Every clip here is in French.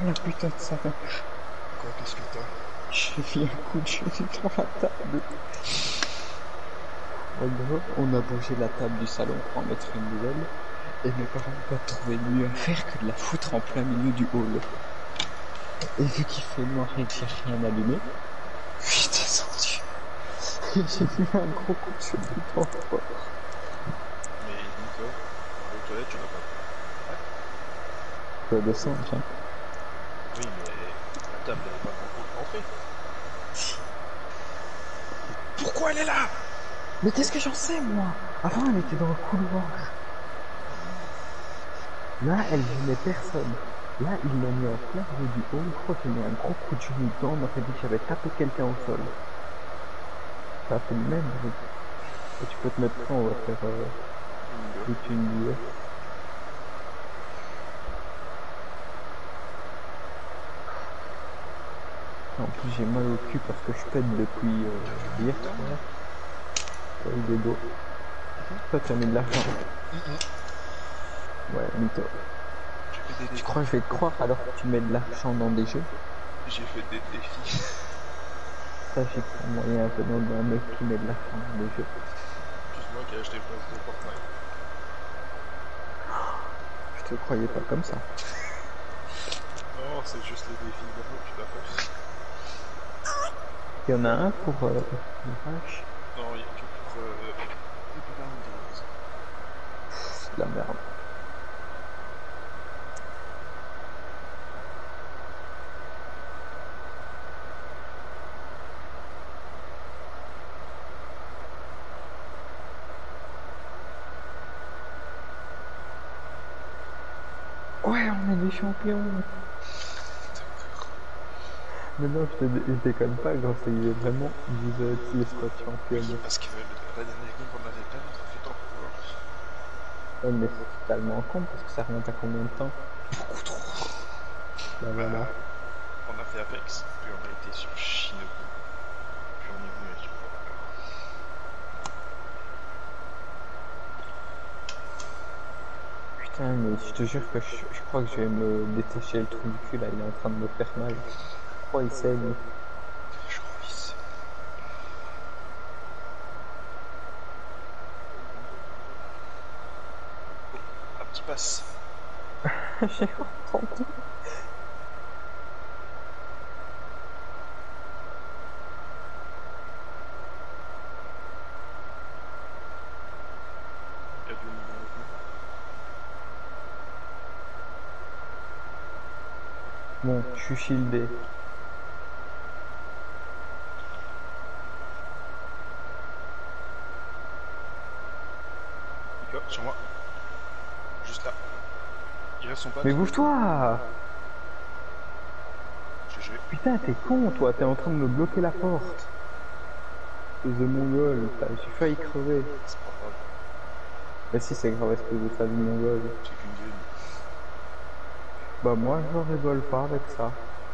la putain de ça. Quoi, qu'est-ce que t'as? J'ai mis un coup de genou dans la table. En gros, on a bougé la table du salon pour en mettre une nouvelle. Et mes parents n'ont pas trouvé mieux à faire que de la foutre en plein milieu du hall. Et vu qu'il fait noir et que j'ai rien allumé, je suis descendu. Et j'ai mis un gros coup de genou dans le porte. Mais Nico, aux toilettes, tu vas pas. Je dois descendre, hein. Oui, mais la table, elle est pas beaucoup rentrée. Pourquoi elle est là? Mais qu'est-ce que j'en sais, moi? Avant, elle était dans le couloir. Là, elle gênait personne. Là, il l'a mis en plein milieu du hall. Je crois qu'il a mis un gros coup de genou dedans. On m'a dit que j'avais tapé quelqu'un au sol. Ça a fait le même bruit. Et tu peux te mettre là, on va faire toute une bière. En plus, j'ai mal au cul parce que je pète depuis hier soir. Avec des dos. Toi, tu as mis de l'argent. Ouais, mytho. Tu crois que je vais te croire alors que tu mets de l'argent dans des jeux? J'ai fait des défis. Ça, j'ai pas moyen venant d'un mec qui met de l'argent dans des jeux. Juste moi qui ai acheté place de Fortnite. Je te croyais pas comme ça. Non, c'est juste les défis normaux que tu dois faire. Il y en a un pour les vaches. Non, il y a que pour Windows. C'est de la merde. Ouais, on est des champions. Mais non, je déconne pas, quand c'est vraiment User Team Squad Champion. Parce que la dernière game qu'on avait perdre, ça fait tant pour Ouais, mais c'est totalement con parce que ça remonte à combien de temps? beaucoup trop. Bah voilà. On a fait Apex, puis on a été sur Shinobu, puis on est venu sur Valorant. Putain, mais je te jure que je crois que je vais me détacher le trou du cul là, il est en train de me faire mal. Je crois qu'il saigne. Je crois un petit passe. J'ai entendu. Il y a du niveau. Bon, je suis shieldé. Nico, sur moi. Juste là. Il reste son pote. Mais bouge-toi! GG. Putain, t'es con, toi, t'es en train de me bloquer la porte. The Mongol, j'ai failli crever. C'est pas grave. Mais si, c'est grave, espèce de sale Mongol. C'est qu'une game. Bah, moi, je rigole pas avec ça.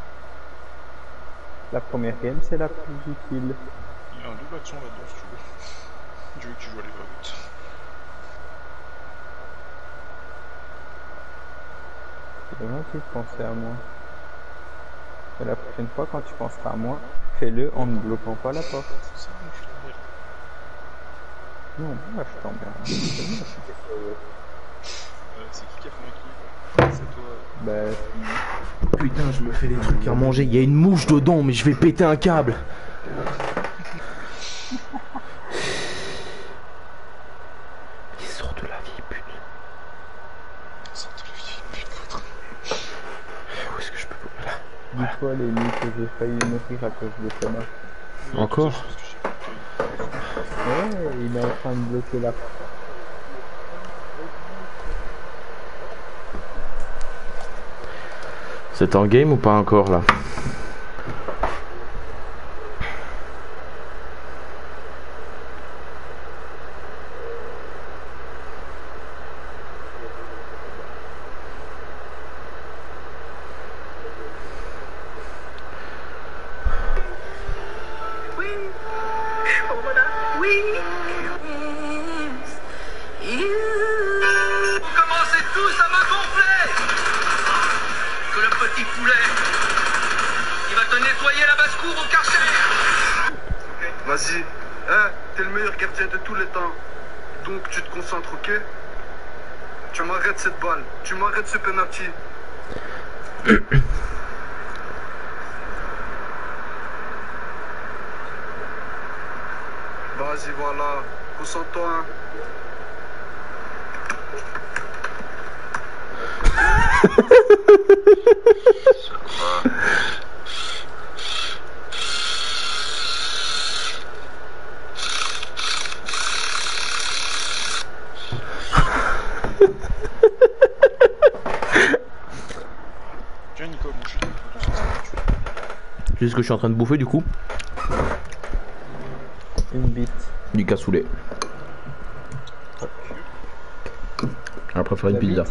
La première game, c'est la plus utile. Il y a un double action là-dedans si tu veux. Je veux que tu joues à les vrais buts. C'est gentil de penser à moi. Mais la prochaine fois, quand tu penseras à moi, fais-le en ne bloquant pas la porte. C'est ça, je t'emmerde. Non, moi je t'emmerde. C'est qui a fait un kill? C'est toi. Bah, Putain, je me fais des trucs à manger. Il y a une mouche dedans, mais je vais péter un câble. Il sort de la vie, pute. Sors de la vie, putain. Où est-ce que je peux... Là. dis-toi les nuits que j'ai failli mourir à cause de Thomas. Encore? Parce que j'ai fait Ouais, il est en train de bloquer la porte. C'est en game ou pas encore là? Oui, oh voilà, oui. Vous commencez tous à me gonfler. Que le petit poulet Nettoyez la basse-cour au Karcher. Vas-y. Hein, t'es le meilleur gardien de tous les temps. Donc tu te concentres, ok? Tu m'arrêtes cette balle. Tu m'arrêtes ce penalty. Vas-y, voilà. Concentre-toi, hein. Tiens, Nico, mon chien. Tu sais ce que je suis en train de bouffer du coup? Une bite. Du cassoulet. On va préférer une La pizza. bite.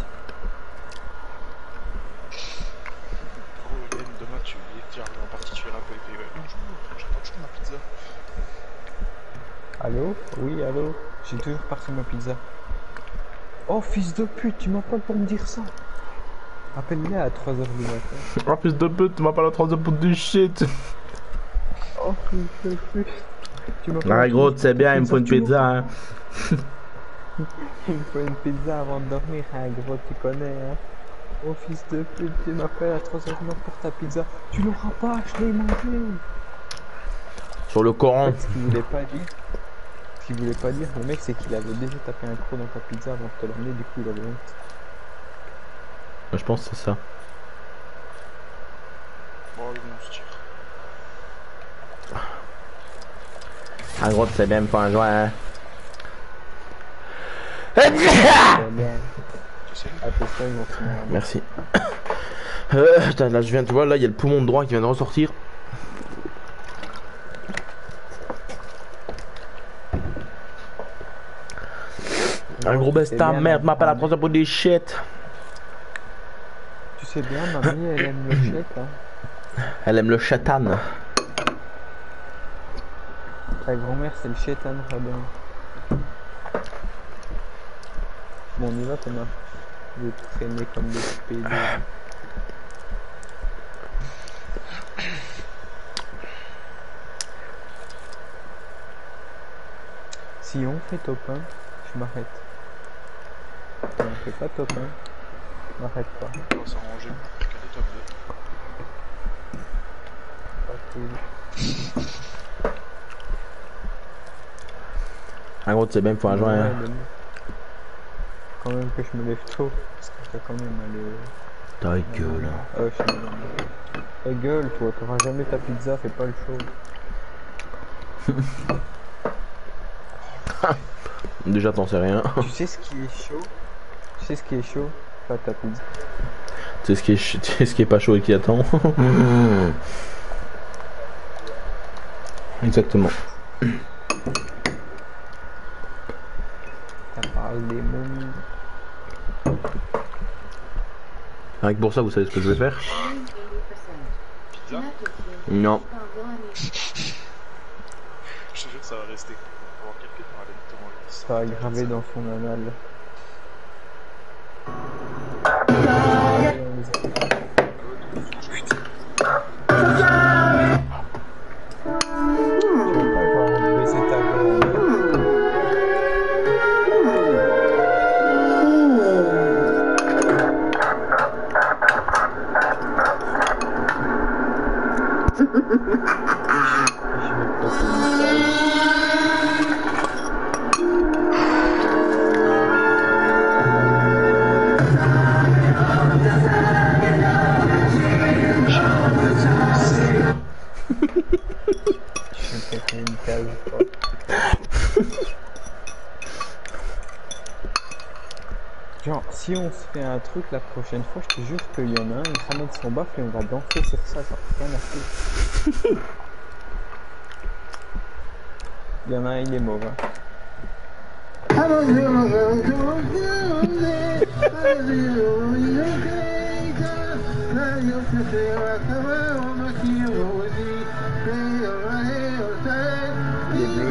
Gros, Ben, demain, tu es en partie, tu verras un peu et puis, j'attends toujours ma pizza. Allô? Oui, allô? J'ai toujours pas reçu ma pizza. Oh, fils de pute, tu m'appelles pour me dire ça? Appelle-les à 3h du matin. Oh fils de pute, tu m'appelles à 3 heures pour du shit. Oh, fils de pute. Tu m'appelles Ah à gros, 3 tu sais bien, il me faut une tu pizza hein. Il me faut une pizza avant de dormir, hein, gros, tu connais, hein. Oh, fils de pute, tu m'appelles à 3h du matin pour ta pizza. Tu l'auras pas, je l'ai mangé. Sur le Coran. Ce qu'il voulait pas dire, le mec, c'est qu'il avait déjà tapé un croc dans ta pizza avant de te l'emmener, du coup, il avait honte. Je pense que c'est ça. Bon, allez, on se tire. Ah gros, tu sais bien, il me faut un joint hein. C'est bien. Tu sais, Attends, ils vont finir. Merci. Putain, là je viens, tu vois, là il y a le poumon de droit qui vient de ressortir. Un gros besta, bien, merde, hein. m'appelle à 3 heures pour des shit. Tu sais bien, mamie, elle aime le chèque, hein. Elle aime le chatan. Ta grand-mère, c'est le chétan Rabin. Bon, on y va, Thomas. Je vais te traîner comme des pédés. Si on fait top 1, je m'arrête. Si on fait pas top 1, je m'arrête pas. on va s'arranger pour caler top 2. Pas cool. Un gros, tu sais bien, il me faut un joint hein. Ouais, quand même que je me lève tôt, parce que t'as quand même aller... Ta gueule. Ah ouais, je suis malade. Ta gueule, toi, t'auras jamais ta pizza, fais pas le show. Déjà t'en sais rien. Tu sais ce qui est chaud? Tu sais ce qui est chaud? Pas ta pizza. Tu sais ce qui est pas chaud et qui attend. Exactement. T'as parlé des momies. Rien que pour ça, vous savez ce que je vais faire? Pizza? Non. Je te jure que ça va rester. On va avoir quelques temps à l'électorat. Ça va graver dans son anal. Tu vas pas avoir baisé ta gueule. Je vais passer une salle. Je vais péter une case, quoi. Genre, si on se fait un truc la prochaine fois, je te jure qu'il y en a un, il ramène son baffle et on va danser sur ça, genre, rien à foutre. Il y en a un, il est mauvais. Il est bleu.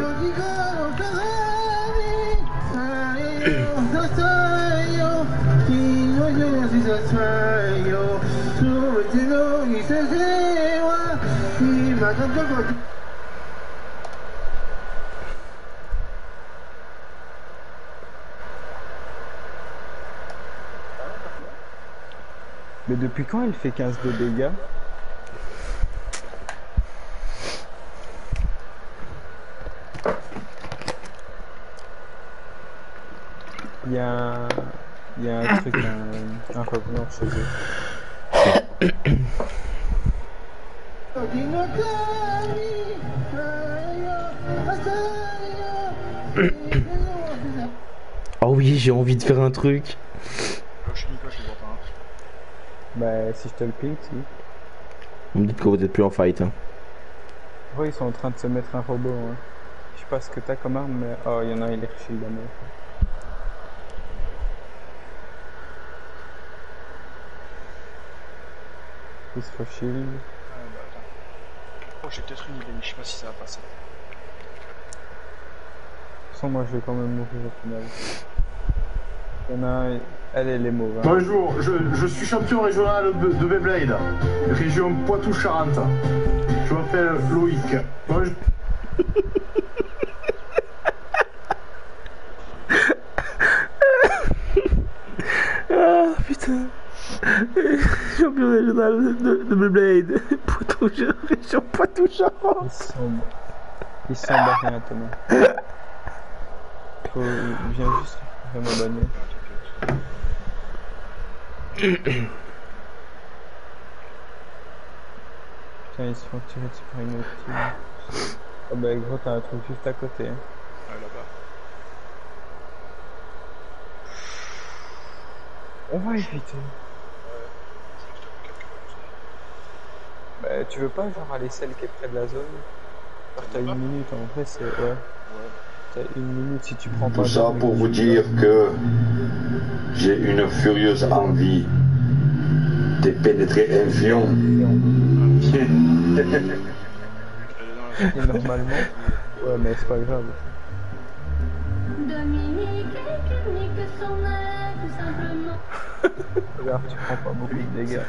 Mais depuis quand elle fait 15 de dégâts? Il y a un... Il y a un truc, un revenant chez eux. Oh oui, j'ai envie de faire un truc. Je suis Nico, je vois pas. Bah si je te le ping, si. Vous me dites que vous êtes plus en fight. Hein. Ouais, ils sont en train de se mettre un robot. Hein. Je sais pas ce que t'as comme arme, mais... Oh, il y en a un, il est shield à mort. Il se fait shield. Bah attends. Oh, j'ai peut-être une idée, mais je sais pas si ça va passer. Sans moi, je vais quand même mourir au final. Il y en a un, elle est mauvaise. Hein. Bonjour, je suis champion régional de Beyblade, région Poitou-Charentes. Je m'appelle Loïc. Bonjour. Ah putain. Champion régional de Beyblade. Région Poitou-Charentes. Ils sont barrés un Thomas. Viens juste récupérer ma bagnole. Tiens, ils se font tirer dessus par une autre team. Oh bah gros, t'as un truc juste à côté. Hein. Ouais, là-bas. On va éviter. Bah tu veux pas genre aller celle qui est près de la zone? Genre t'as une minute, en vrai c'est... Ouais. T'as une minute si tu prends pas... Tout ça pour vous dire que j'ai une furieuse envie de pénétrer un fion. Et normalement... Ouais mais c'est pas grave. Dominique nique son air, tout simplement. Regarde, tu prends pas beaucoup de dégâts.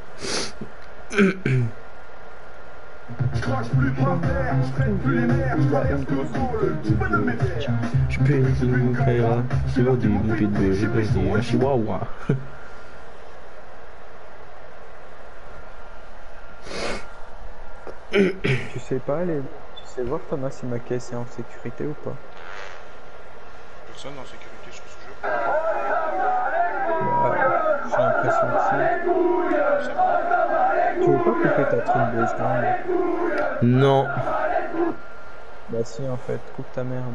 Je crache plus par terre, je traite plus les nerfs, je traverse tout le sol, tu peux de mes terres. Je peux une caïra, c'est pas du pitbull, j'ai pas dit un chihuahua. Tu sais pas aller... Tu sais voir Thomas si ma caisse est en sécurité ou pas? Personne en sécurité sur ce jeu. Bah, j'ai l'impression que si. Tu veux pas couper ta trompe 2 secondes? Non. Bah si en fait, coupe ta merde.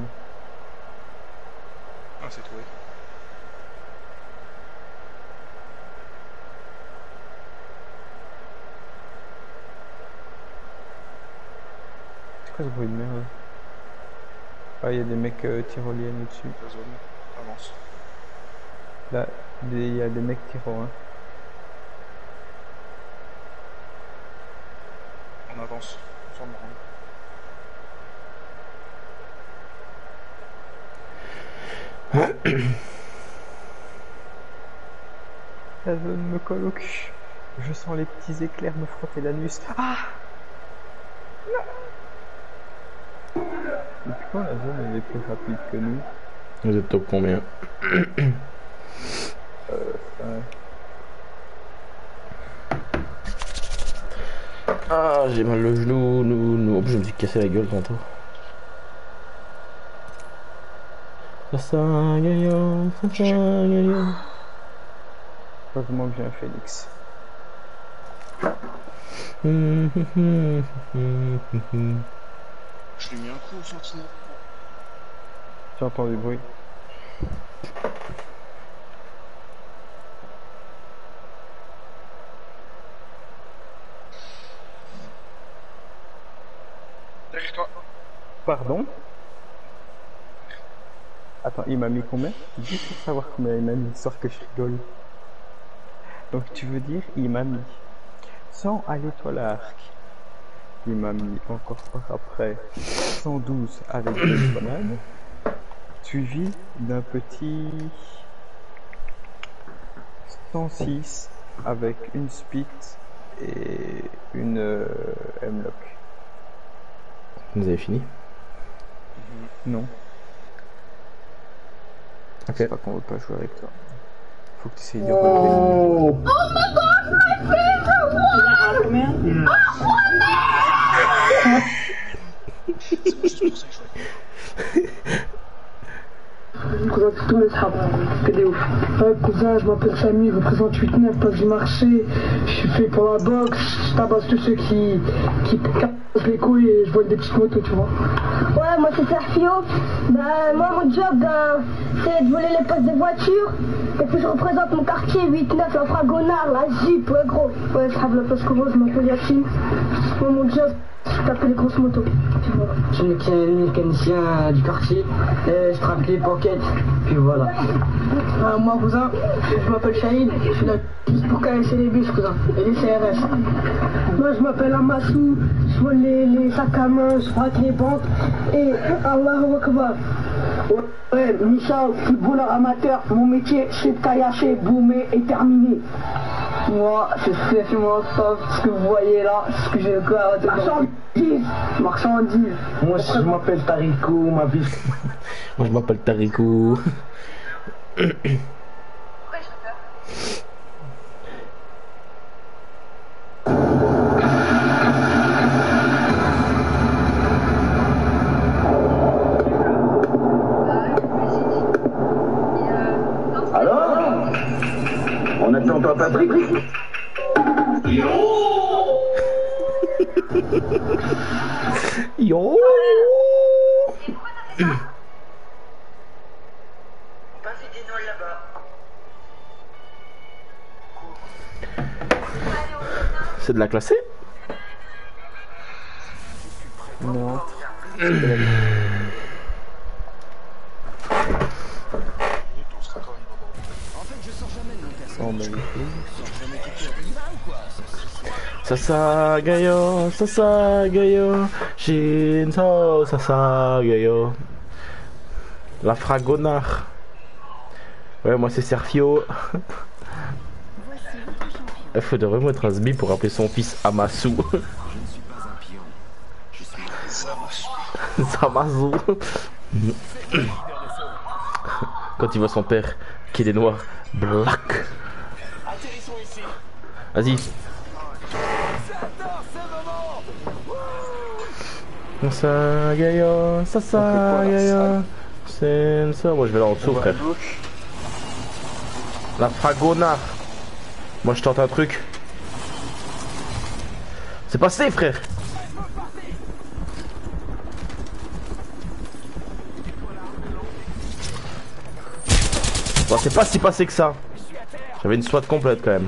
Ah, c'est tout, ouais. C'est quoi ce bruit de merde? Ah, il y a des mecs tyroliennes au-dessus. La zone, avance. Là, il y a des mecs tyro, hein. On avance, sans me rendre. La zone me colle au cul. Je sens les petits éclairs me frotter l'anus. Ah! Depuis quand la zone elle est plus rapide que nous? Vous êtes top combien? Ah, j'ai mal le genou, nous. En plus, je me suis cassé la gueule tantôt. Heureusement que j'ai un phénix. Je lui ai mis un coup au sentinelle. Tu entends du bruit? Derrière toi. Pardon? Attends, il m'a mis combien? Juste pour savoir combien il m'a mis, histoire que je rigole. Donc tu veux dire, il m'a mis 100 à l'étoile à arc. Il m'a mis encore par après 112 avec des grenades. Suivi d'un petit 106 avec une spit et une M-lock. Vous avez fini? Non, Ok. c'est pas qu'on veut pas jouer avec toi. Faut que tu essayes de relever. C'est juste pour ça que je joue avec Je présente tous mes sables, que des ouf. Ouais, cousin, je m'appelle Samy, je représente 8-9, place du marché. Je suis fait pour la boxe, je tabasse tous ceux qui cassent les couilles et je vole des petites motos, tu vois. Ouais, moi c'est Sergio. Bah, moi mon job, c'est de voler les postes des voitures. Et puis je représente mon quartier 8-9, la Fragonard, la Jeep, ouais gros. Ouais, je travaille la place Como, je m'appelle Yacine. Moi mon job, c'est de taper les grosses motos. Puis voilà. Je suis le mécanicien du quartier, je trappe les pockets, puis voilà. Moi, cousin, je m'appelle Shahid, je suis là juste pour caresser les bus, cousin, et les CRS. Moi, je m'appelle Amassou, je vole les sacs à main, je braque les banques, et Allahu Akbar. Ouais, Micha, footballeur amateur, mon métier, c'est de caillasser, boomer et terminer. Moi, c'est Stéphane Stop, ce que vous voyez là, ce que j'ai le cœur de marchandise. Moi, je m'appelle Tarico, ma vie. Moi je m'appelle Tarico. Alors on attend pas Patrick? Yo. C'est de la classée? Non. on sera quand même Oh, bah, Sasagayo, Shinso, Sasagayo. La Fragonard. Ouais, moi c'est Sergio. Il faudrait mettre un sbi pour appeler son fils Amasu. Samasu. Quand il voit son père qui est noir, black. Vas-y. Sasagayo, Sasagayo. C'est ça, moi je vais là en dessous, frère. La Fragonard. Moi je tente un truc. C'est passé, frère. Bon, c'est pas si passé que ça. J'avais une SWAT complète quand même.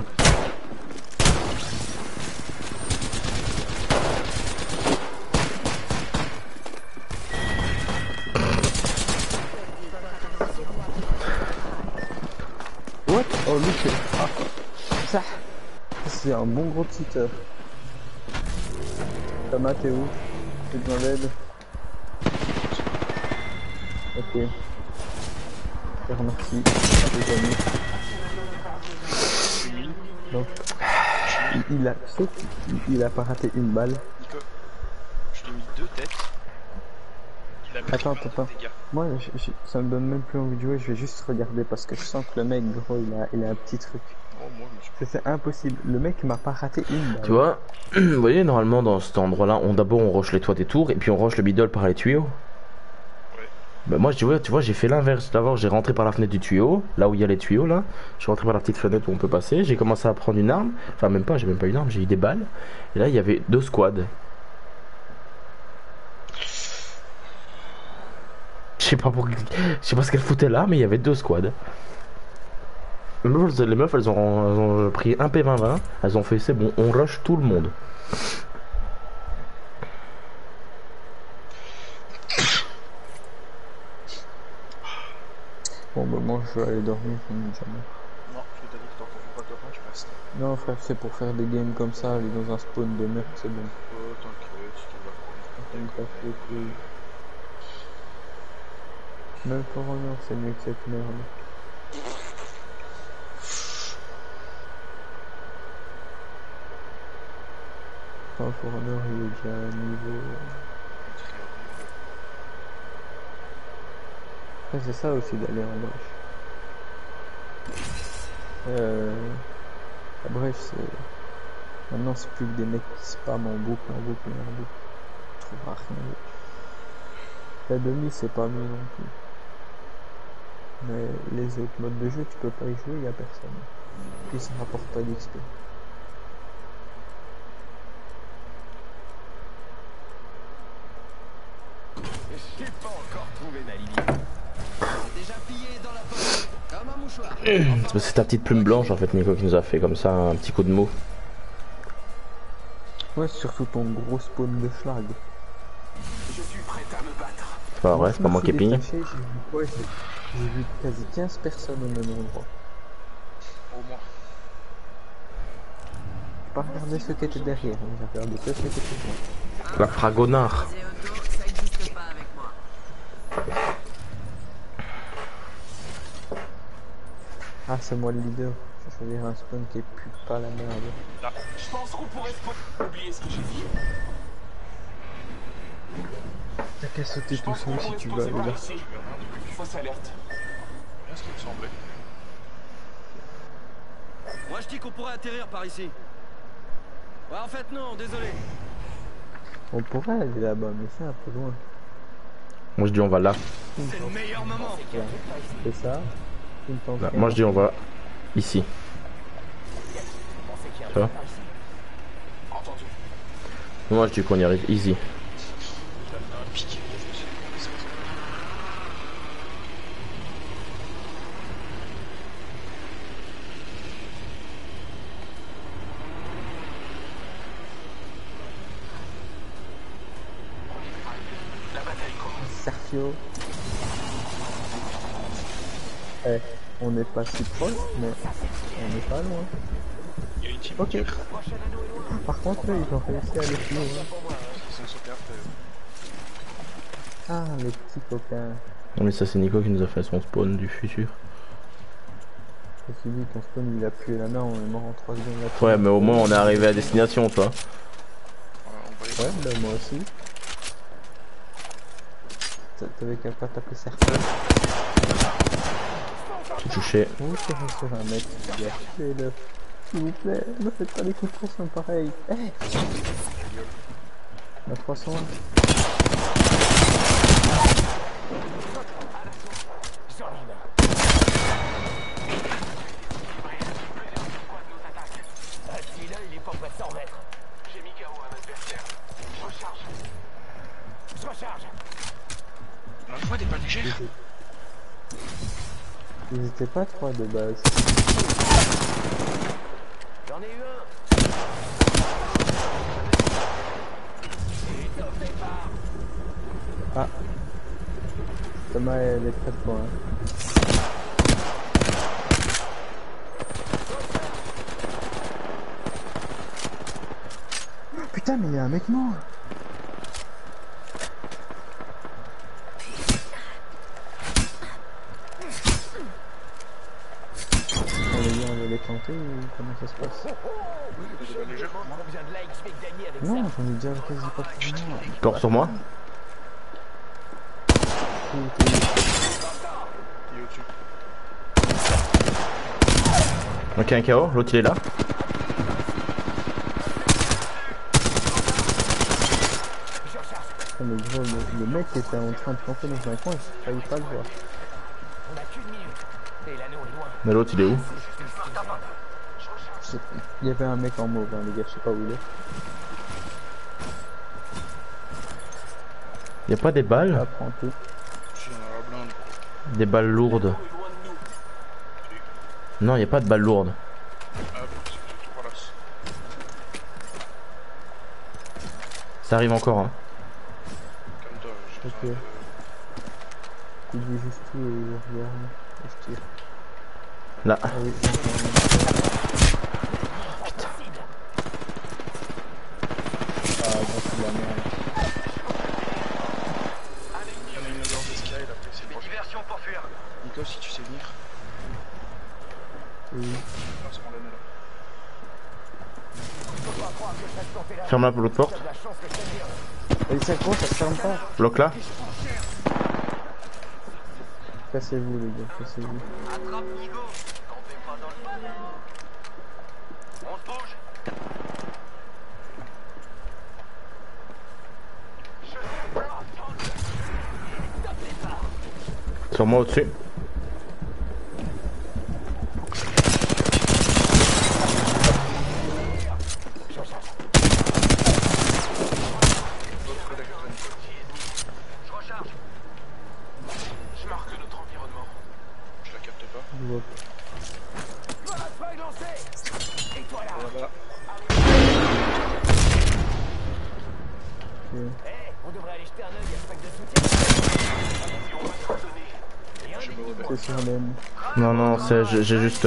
What? Oh, lui, c'est... Ah, ça. C'est un bon gros cheater. Thomas, t'es où? J'ai besoin d'aide. Ok. Je te remercie. Les amis. Donc, il a... Tu sais, il a pas raté une balle. Nico, je lui ai mis 2 têtes. Il a pris Attends, plein de attends. dégâts. Moi, ça me donne même plus envie de jouer, je vais juste regarder parce que je sens que le mec, gros, il a un petit truc. Oh, moi, je me suis... C'est impossible, le mec m'a pas raté une balle. Tu vois, vous voyez, normalement dans cet endroit-là, d'abord on rush les toits des tours et puis on rush le middle par les tuyaux. Ouais. Bah moi, tu vois, j'ai fait l'inverse. D'abord, j'ai rentré par la fenêtre du tuyau, là où il y a les tuyaux, là. Je suis rentré par la petite fenêtre où on peut passer. J'ai commencé à prendre une arme. Enfin, même pas, j'ai même pas une arme, j'ai eu des balles. Et là, il y avait 2 squads. Je sais pas ce qu'elles foutaient là, mais il y avait 2 squads. Les meufs, elles ont pris un P20-20. Elles ont fait, c'est bon, on rush tout le monde. Bon, bah, moi, je vais aller dormir, on est déjà mort. Non, je t'ai dit que tant qu'on fait pas copain, tu restes. Non, frère, c'est pour faire des games comme ça, aller dans un spawn de merde, c'est bon. Oh, t'inquiète, tu vas Ça me casse les couilles. Même For Honor, c'est mieux que cette merde. Enfin, For Honor, il est déjà à un niveau... Après, c'est ça aussi d'aller en brèche. La brèche, c'est... Maintenant, c'est plus que des mecs qui spamment en boucle, en boucle, en boucle. Tu trouveras rien d'autre. La demi, c'est pas mieux non plus. Mais les autres modes de jeu, tu peux pas y jouer, y a personne. Puis ça rapporte pas d'XP. J'ai pas encore trouvé ma Lily. Déjà pillé dans la poche, comme un mouchoir. C'est ta petite plume blanche en fait, Nico, qui nous a fait comme ça un petit coup de mot. Ouais, c'est surtout ton gros spawn de schlag. Je suis prêt à me battre. C'est pas vrai, c'est pas moi qui ai pigné. J'ai vu quasi 15 personnes au même endroit. Au moins. J'ai pas regardé ceux qui étaient derrière, hein, j'ai regardé ceux qui étaient devant. La fragonard. Ça existe pas avec moi. Ah, c'est moi le leader. Je vais choisir un spawn qui pue pas la merde. Je pense qu'on pourrait oublier ce que j'ai dit. T'as qu'à sauter tout seul si tu veux, les gars. Fausse alerte. Bien ce qui me semblait. Moi je dis qu'on pourrait atterrir par ici. Ouais, en fait non, désolé. On pourrait aller là-bas, mais c'est un peu loin. Moi je dis on va là. C'est le meilleur moment. C'est ça. Là. Moi je dis on va ici. Tu vois? Moi je dis qu'on y arrive easy. Sergio. Eh, on n'est pas si proche, mais on n'est pas loin. Il y a une team. Ok. Par contre, là, ils ont réussi à aller plus loin. Ils sont sauvegarde. Ah, les petits coquins. Non mais ça c'est Nico qui nous a fait son spawn du futur. Je me suis dit, ton spawn il a pué la main, on est mort en 3 secondes là. Ouais mais au moins on est arrivé à destination, tu vois. Ouais, bah moi aussi. T'avais qu'à pas taper Sergio. Touché. Vous tirez sur un mec, les gars. Tuez-le. S'il vous plaît, ne faites pas des coups de pression pareils. Eh hey. À 301. Celui-là, il est pas près de 100 mètres. J'ai mis KO un adversaire. Je recharge. Je recharge. On voit des balles légères. Ils étaient pas 3 de base. J'en ai eu un. Ah. Thomas, elle est près de toi. Hein. Putain, mais il y a un mec mort. On va les tenter ou comment ça se passe? Des balles légères. Combien de likes je vais gagner avec Non, j'en ai déjà quasi pas plus. Corps sur moi. Il est au-dessus. Ok un KO, l'autre il est là. Mais gros, le mec était en train de camper dans un coin, j'ai failli pas le voir. On a qu'une minute. Et l'anneau est loin. Mais l'autre il est où? Il y avait un mec en mauve, hein, les gars, je sais pas où il est. Y'a pas des balles? Ça prend tout. J'en ai la blinde. Des balles lourdes. Non, y'a pas de balles lourdes. Ah, voilà. Ça arrive encore hein. Calme-toi, j'ai Ok. besoin Il dit juste tout et je regarde. Et je tire. Là. Ah oui, Putain. ah, bon, c'est de la merde. Il y en a une dans le sky, là, c'est proche. Diversion pour fuir. Nico, si tu sais venir. Oui. Passe-moi l'année là. Ferme la l'autre porte. Et ça compte, ça se ferme pas. Bloc là. Cassez-vous les gars, cassez-vous. Attrape Nigo. Campez pas dans le feu. On se bouge. Sur moi au-dessus. Je recharge. Je marque notre environnement. Je la capte pas. Je vois pas. Voilà, feuille lancée. Et toi là. Voilà. Ok. On devrait aller jeter un œil à ce pack de soutien. Attention, on va se redonner. Et un Je me ennemi. rebelle. C'est sur l'aime. Non, non, c'est, j'ai juste.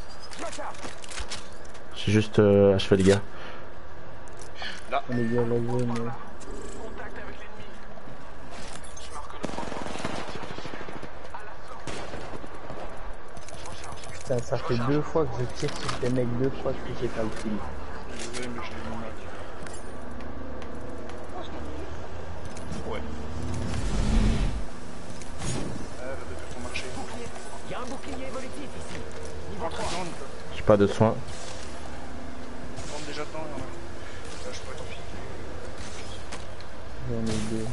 J'ai juste achevé les gars. Là. On est bien la zone. Contact avec l'ennemi. Je marque notre environnement. Tire dessus. À la sortie. Je recharge. Putain, ça fait 2 fois que je tire sur des mecs, 2 fois que j'ai pas le kill. Désolé, mais je l'ai mis mal. Ouais. Arrête de faire ton marché. Il y a un bouclier évolutif ici. Niveau 3. J'ai pas de soins. Prends déjà dedans, il y en a. Là, je pourrais t'en filer. J'en ai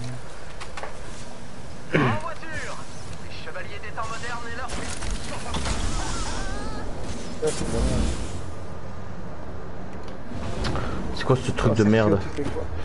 2. En voiture. Les chevaliers des temps modernes et leur Ça, c'est pas mal. C'est quoi ce truc Alors, de Sergio, merde? tu fais quoi?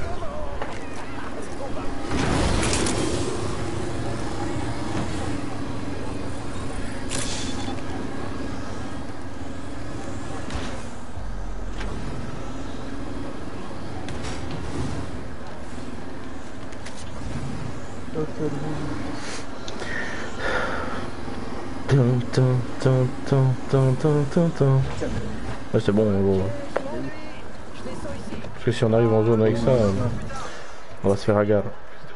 Ouais, c'est bon, gros. Parce que si on arrive en zone avec ça, on va se faire agarre.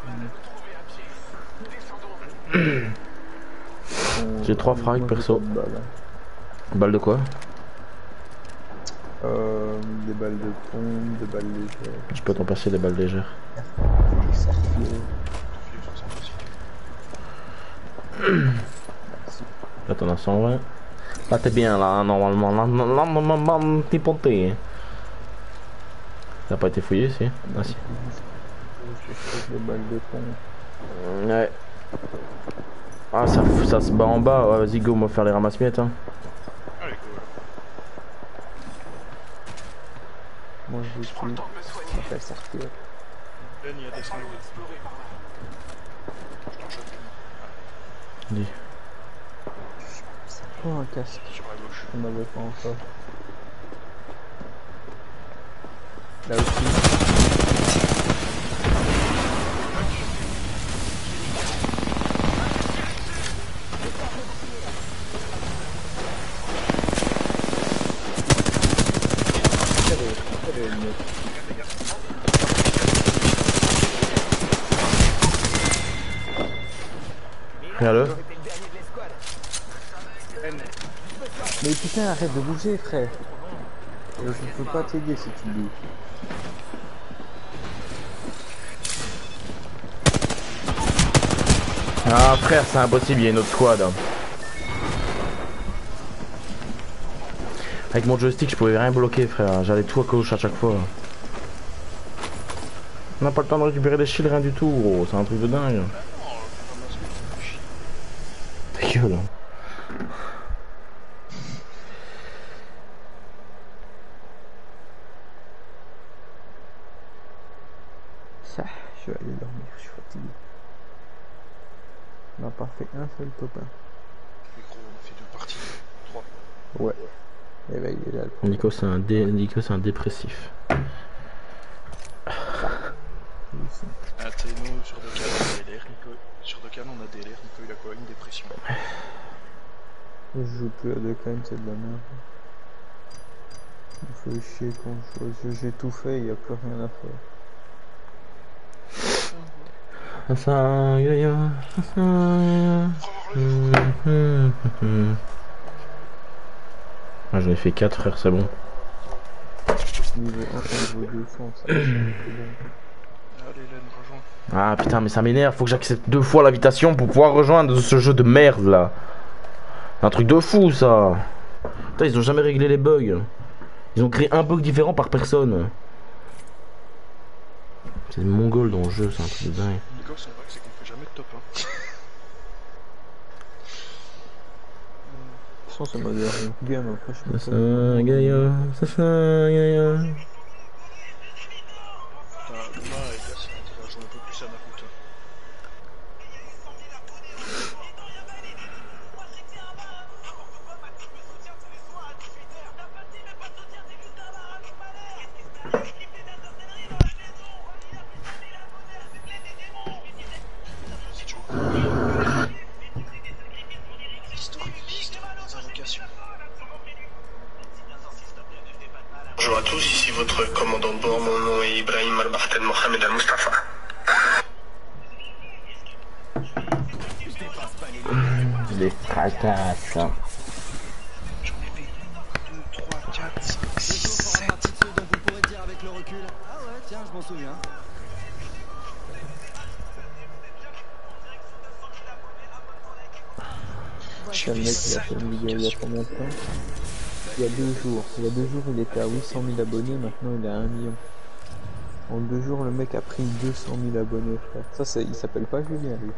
J'ai 3 frags perso. Balle de quoi? Des balles de pompe, des balles légères. Je peux t'en passer des balles légères. Là t'en as 120. Là t'es bien là, normalement. Là, t'es ponté. Ça n'a pas été fouillé, si? Ah si. Des balles de pompe. Ouais. Ah ça se bat en bas. Ouais, vas-y go, on va faire les ramasse-miettes hein. Allez, go. Moi je suis. Ça fait sortir. Ben, il y a des sangles. Je t'en chope une. Dis. Oh un casque. Sur la gauche. On n'avait pas encore. Là aussi. Regarde-le. Mais putain, arrête de bouger, frère. Je peux pas t'aider si tu bouges. Ah frère, c'est impossible, il y a une autre squad. Avec mon joystick, je pouvais rien bloquer, frère. J'allais tout à gauche à chaque fois. On n'a pas le temps de récupérer des shields, rien du tout, gros. C'est un truc de dingue. Ta gueule. Ça, je vais aller dormir, je suis fatigué. On n'a pas fait un seul top 1. Mais gros, on a fait 2 parties. 3. Ouais. Et ben il est là. Nico, c'est un dépressif. Ah, t'es nous, sur Dokkan, on a des LR, Nico. Sur Dokkan, on a des LR, Nico, il a quoi? Une dépression. Je joue plus à Dokkan, c'est de la merde. Il faut chier quand je choisis. J'ai tout fait, il n'y a plus rien à faire. Ah, j'en ai fait 4 frère, c'est bon. Niveau 1, niveau 200, ça c'est bon. Allez, Len, rejoins. Ah putain, mais ça m'énerve, faut que j'accepte 2 fois l'invitation pour pouvoir rejoindre ce jeu de merde là. Un truc de fou ça. Putain, ils ont jamais réglé les bugs. Ils ont créé un bug différent par personne. C'est des mongols dans le jeu, c'est un truc de dingue. Nico, son bug, c'est qu'on fait jamais de top 1. De toute façon, ça m'a l'air game après. Ça fait un gaillard, ça fait un gaillard. Thomas et Gas, il va jouer un peu plus à Naruto. Bonjour à tous, ici votre commandant de bord, mon nom est Ibrahim Al-Bahten Mohamed Al-Mustafa. Je les fracasse. J'en ai fait 2, 3, 4, 5, 6, 7. Donc vous pourrez dire avec le recul. Ah ouais, tiens, je m'en souviens. C'est le mec qui a fait une vidéo il y a combien de temps? Il y a 2 jours. Il y a 2 jours, il était à 800 000 abonnés, maintenant il est à 1 million. En 2 jours, le mec a pris 200 000 abonnés, frère. Ça, il s'appelle pas Julien, lui.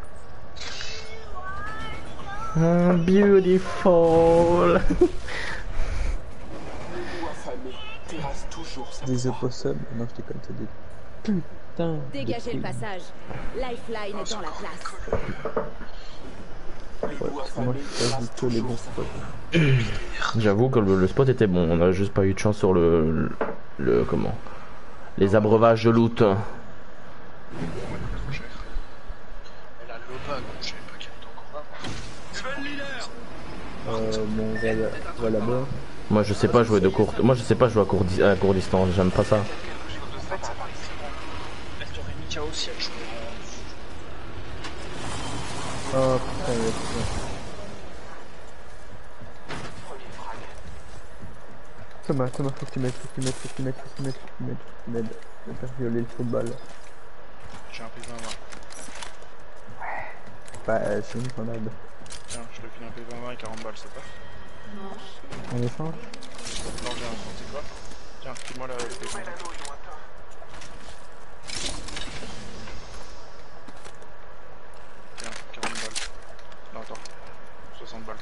Beautiful. Des opossums? Non, je déconne, c'est des... Putain. Dégagez le passage. Lifeline est dans la place. Ouais, moi je choisis que les bons spots. J'avoue que le spot était bon, on a juste pas eu de chance sur le comment, les abreuvages de loot. Elle a le loba, donc je savais pas qu'elle était encore là. Bon, voilà bas. Moi je sais pas jouer de courte, moi je sais pas jouer à court distance, j'aime pas ça. En fait, elle t'aurait mis KO si elle jouait Oh putain, il y a tout. Thomas, faut que tu m'aides, faut que tu m'aides. Je vais faire violer le football. J'ai un P20. Bah, c'est une grenade. Tiens, je te file un P20 et 40 balles, ça passe. En échange? Non, viens, c'est quoi? Tiens, file-moi le P20. Tiens, 40 balles. Non, attends. 60 balles.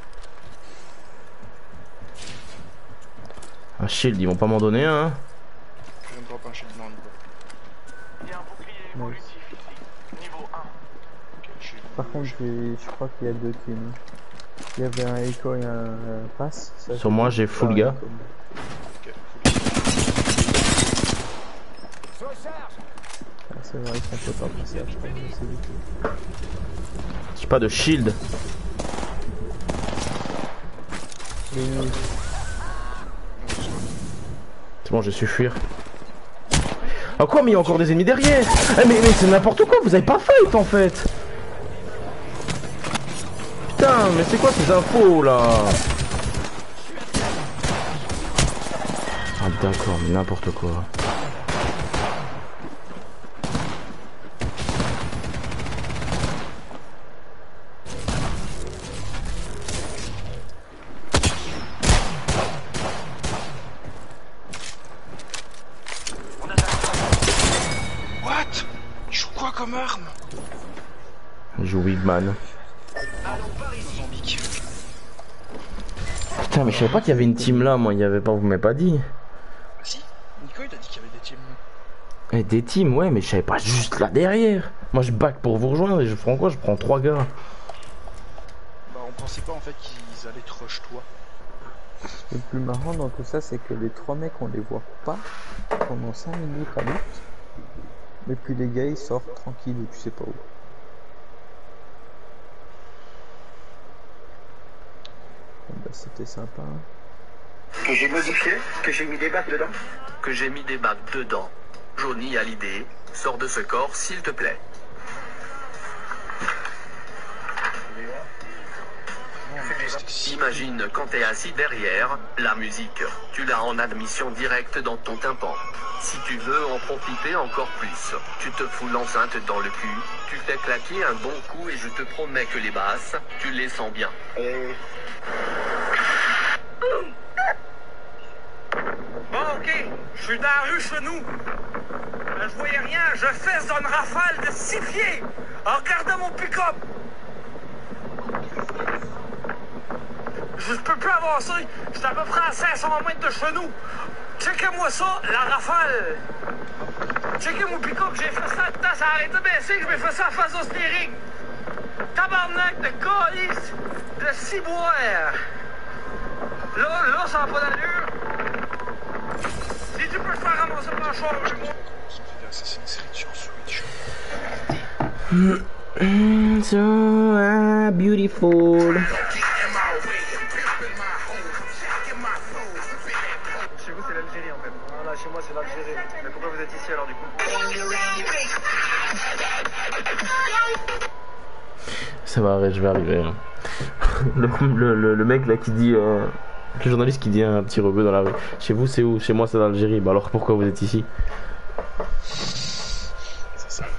Un shield, ils vont pas m'en donner un. Hein. Je viens de drop un shield, non, Nico. Il y a un bouclier évolutif ici, niveau 1. Ok, shield. Par contre, je crois qu'il y a 2 teams. Il y avait un Echo et un Pass. Sur moi, j'ai full gars. Ok, Ah, c'est vrai qu'on peut pas passer à je crois, mais c'est vite. J'ai pas de shield. C'est bon, j'ai su fuir. Ah quoi, mais il y a encore des ennemis derrière. Mais c'est n'importe quoi, vous avez pas fight en fait. Putain, mais c'est quoi ces infos là? Ah d'accord, mais n'importe quoi. Comme arme. Il joue Wigman. Putain, mais je savais pas qu'il y avait une team là, moi, il y avait pas, vous m'avez pas dit. Bah si, Nico il a dit qu'il y avait des teams. Et des teams, ouais, mais je savais pas juste là derrière. Moi je back pour vous rejoindre et je prends quoi? Je prends 3 gars. Bah on pensait pas en fait qu'ils allaient te rush toi. Le plus marrant dans tout ça, c'est que les 3 mecs, on les voit pas pendant 5 minutes à lutte. Mais puis les gars ils sortent tranquilles ou tu sais pas où. Bon, bah c'était sympa. Que j'ai modifié, que j'ai mis des bacs dedans. Que j'ai mis des bacs dedans. Johnny a l'idée. Sors de ce corps s'il te plaît. Imagine quand t'es assis derrière, la musique, tu l'as en admission directe dans ton tympan. Si tu veux en profiter encore plus, tu te fous l'enceinte dans le cul, tu fais claquer un bon coup et je te promets que les basses, tu les sens bien. Bon, ok, je suis dans la rue chez nous. Je voyais rien, je fesse dans une rafale de 6 pieds en regardant mon pick-up. Je peux plus avancer, je suis à peu près à 500 mètres de chez nous. Checkez-moi ça, la rafale. Checkez mon pick-up, j'ai fait ça dedans, ça a arrêté de baisser, je m'ai fait ça face au steering. Tabarnak de calice, de ciboire. Là, ça n'a pas d'allure. Si tu peux te faire ramasser par la charge, moi. Assassin's Creed sur Switch. So beautiful. Chez vous, c'est l'Algérie en fait. Voilà, chez moi, c'est l'Algérie. Mais pourquoi vous êtes ici alors du coup? Ça va, je vais arriver. Hein. Le mec là qui dit. Le journaliste qui dit un petit rebeu dans la rue. Chez vous, c'est où? Chez moi, c'est l'Algérie. Bah alors pourquoi vous êtes ici? C'est ça.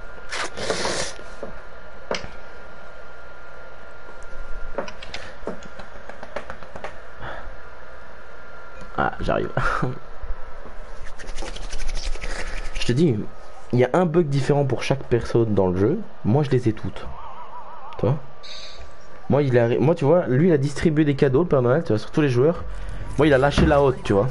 Ah, j'arrive. Je te dis, il y a un bug différent pour chaque personne dans le jeu. Moi, je les ai toutes. Toi? Moi, tu vois, lui, il a distribué des cadeaux, le Père Noël, tu vois, sur tous les joueurs. Moi, il a lâché la haute, tu vois.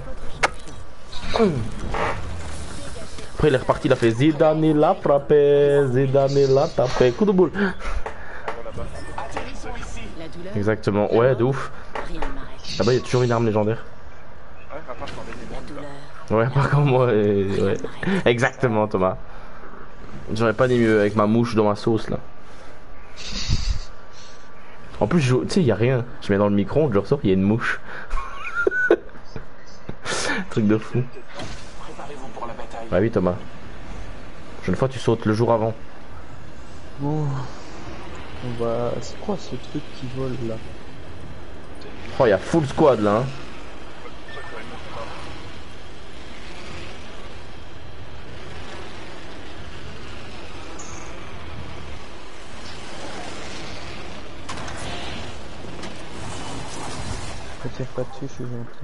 Après, il est reparti, il a fait Zidane l'a frappé, Zidane l'a tapé. Coup de boule. Exactement, ouais, de ouf. Là-bas, il y a toujours une arme légendaire. Ouais, pas comme moi. Ouais. Exactement, Thomas. J'aurais pas dit mieux avec ma mouche dans ma sauce là. En plus, tu sais, y a rien. Je mets dans le micro-ondes, je ressors, il y a une mouche. Truc de fou. Bah oui, Thomas. Une fois, tu sautes le jour avant. Oh, on va. C'est quoi ce truc qui vole là? Oh, y a full squad là. Hein. Ne tire pas dessus, je suis gentil.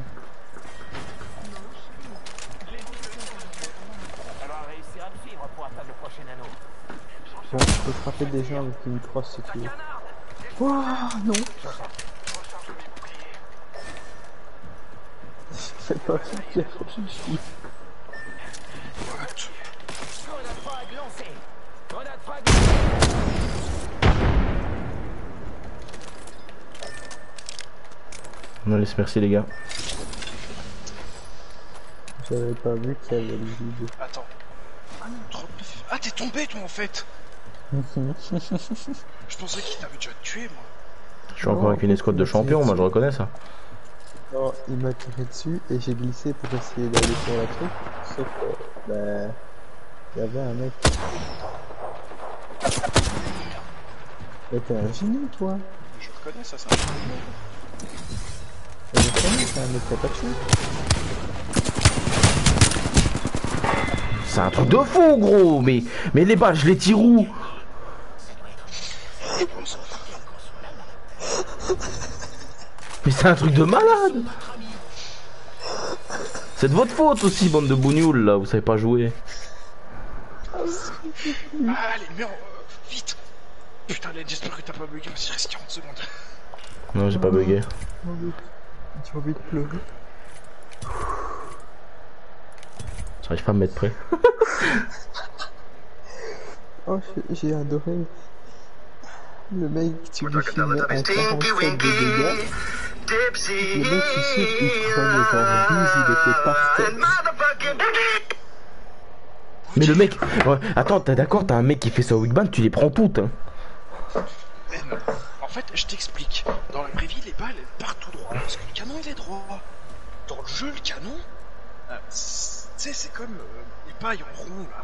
Bon, je peux frapper des gens avec une crosse si tu veux. Wouah, non. C'est pas ça qui a fait chier. On laisse, merci les gars. J'avais pas vu qu'il y avait le vide. Attends. Ah, t'es tombé toi en fait. Je pensais qu'il t'avait déjà tué moi. Je suis encore avec une escouade de champions, moi je reconnais ça. Non, il m'a tiré dessus et j'ai glissé pour essayer d'aller sur la truc. Sauf que, bah, il y avait un mec. Mais t'es un génie toi. Je reconnais ça, c'est un génie. Je reconnais, c'est un mec qui a pas de chou. C'est un truc de fou gros, mais les balles je les tire où? Mais c'est un truc de malade. C'est de votre faute aussi, bande de bougnoules là, vous savez pas jouer. Allez, meurs, vite. Putain, Len, j'espère que t'as pas bugué, parce qu'il reste 40 secondes. Non, j'ai pas bugué. J'ai envie de pleurer. J'arrive pas à me mettre prêt. Oh, j'ai adoré. Le mec, tu lui filmes un 47 de dégâts. Le mec, tu sais, il prenait genre 12, il était par terre. Mais le mec, ouais, attends, t'es d'accord, t'as un mec qui fait ça au Wigband, tu les prends toutes. Hein. En fait, je t'explique. Dans la vraie vie, les balles elles partent tout droit. Parce que le canon il est droit. Dans le jeu, le canon, tu sais, c'est comme les pailles en rond là.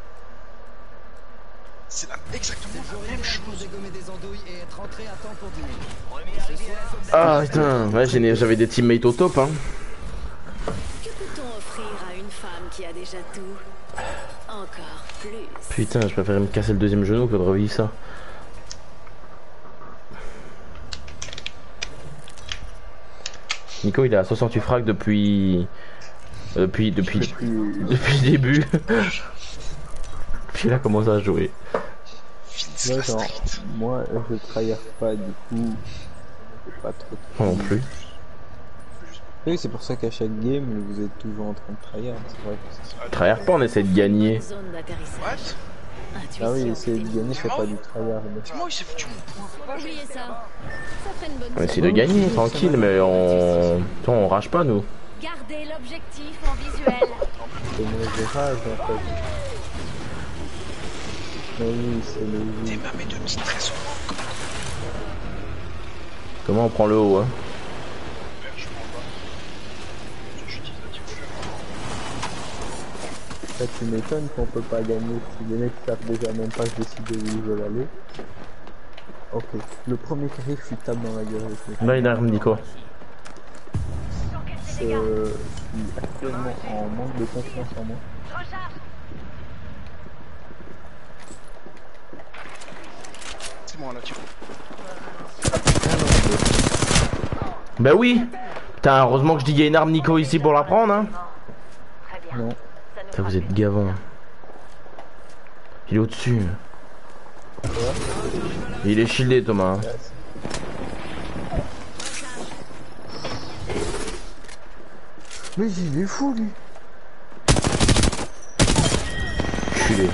C'est exactement la même chose. Ah putain, ouais, j'avais des teammates au top hein. Que peut-on offrir à une femme qui a déjà tout. Encore plus. Putain, je préférais me casser le deuxième genou que de revivre ça. Nico, il est à 68 frags depuis le début. Puis il a commencé à jouer. Ouais, genre, moi je tryhard pas, du coup, j'ai pas trop. Moi non plus. Oui, c'est pour ça qu'à chaque game, vous êtes toujours en train de tryhard, c'est vrai que c'est... Tryhard pas, on essaie de gagner. Ah oui, essayer de gagner, c'est pas du tryhard. C'est moi, il s'est foutu mon point. Oubliez ça. Ça ferait une bonne On essaie de gagner, tranquille, mais on rage pas, nous. Gardez l'objectif en visuel. C'est une rage, en fait. Mais oui, c'est le jeu. T'es mamé de petites trésors. Comment on prend le haut, hein? Ça, tu m'étonnes qu'on peut pas gagner si les mecs savent déjà même pas décider où ils veulent aller. Ok, le premier carré, je suis tape dans la gueule. Là, il a arme Nico. Je suis actuellement en manque de confiance en moi. C'est moi là, tu vois. Bah oui! Putain, heureusement que je dis qu'il y a une arme Nico ici pour la prendre, hein? Non. Putain, vous êtes gavant. Il est au-dessus. Il est shieldé, Thomas. Mais il est fou, lui. Culé.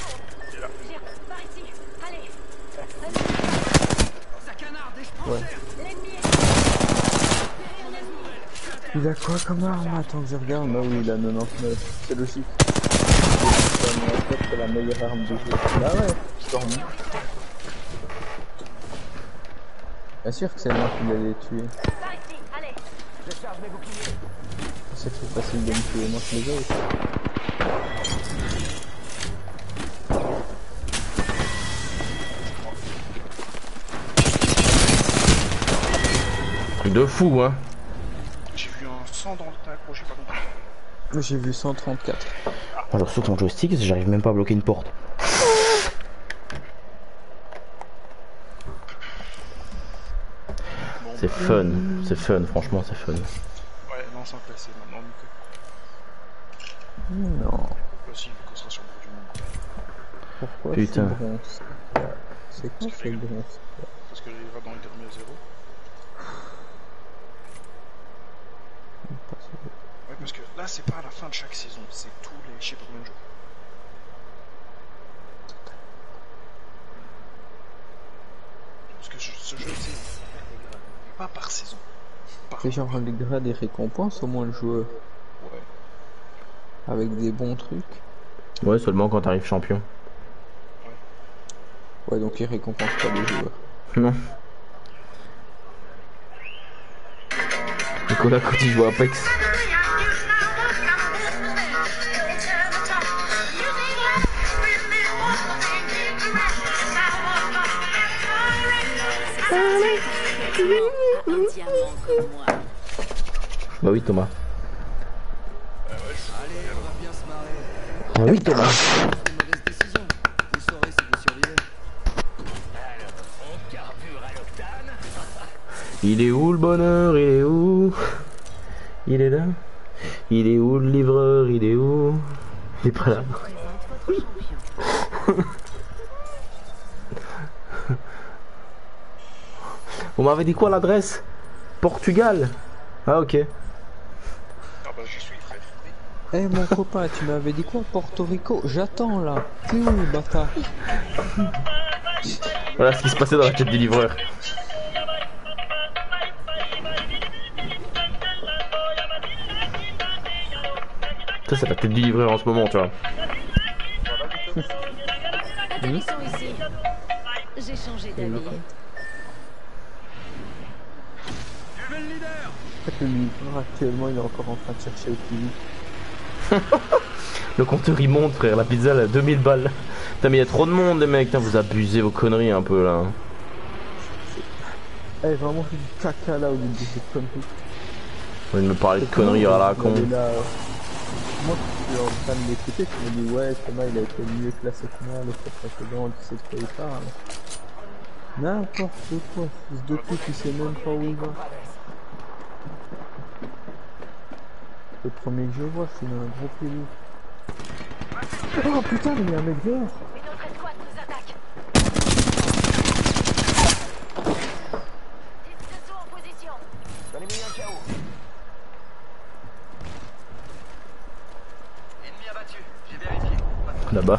Ouais. Il a quoi comme arme? Attends que je regarde. Bah oui, il a 99. C'est logique. C'est la meilleure arme du jeu. Bah ouais, Stormy. Bien sûr que c'est moi qui l'allais tuer. C'est trop facile de me tuer, moi que les autres. Truc de fou, hein. J'ai vu un 100 dans le tac, j'ai pas compris. J'ai vu 134. Alors sur ton joystick, j'arrive même pas à bloquer une porte. C'est fun, franchement c'est fun. Ouais, non, sans classer maintenant, Nico. Non. Aussi, vu qu'on sera sur le bout du monde. Pourquoi Putain. C'est quoi ce bronze? Parce que j'arriverai dans le dernier 0. Ouais, parce que là, c'est pas à la fin de chaque saison, c'est tous les je sais pas combien de jours. Parce que ce jeu, c'est pas par saison. C'est genre les grades et récompenses au moins le joueur. Ouais. Avec des bons trucs. Ouais, seulement quand t'arrives champion. Ouais, donc il récompense pas les joueurs. Non. Nicolas quand il joue à Apex. Bah oui Thomas. Allez, on va bien se marrer. Bah oui Thomas. C'est une mauvaise décision. Vous saurez si vous survivez. Il est où le bonheur? Il est où? Il est là? Il est où le livreur? Il est où? Il est pas là. Vous m'avez dit quoi l'adresse? Portugal? Ah ok. Ah bah j'y suis frère. Eh mon copain, tu m'avais dit quoi? Porto Rico? J'attends là. T'es où le bâtard? Voilà ce qui se passait dans la tête du livreur. Ça c'est la tête du livreur en ce moment tu vois. Atterrissons ici. J'ai changé d'avis. Le livreur actuellement il est encore en train de chercher au plus vite. Le compteur il monte frère, la pizza elle a 2000 balles. Putain mais il y a trop de monde les mecs, putain, vous abusez vos conneries un peu là. Eh vraiment fait du caca là au lieu de ces conneries. Vous venez de me parler de conneries à la con. moi, je suis en train de l'écouter, je me dis, ouais, Thomas, il a été mieux classé que moi, le fois précédent, tu sais de quoi il parle. N'importe quoi, fils de pute, il sait même pas où il va. Le premier que je vois, c'est un gros pilou. Oh putain, il y a un mec dehors. Une autre escouade nous attaque. 10 de saut en position. J'en ai mis un KO. Ennemi abattu, j'ai vérifié. Là-bas.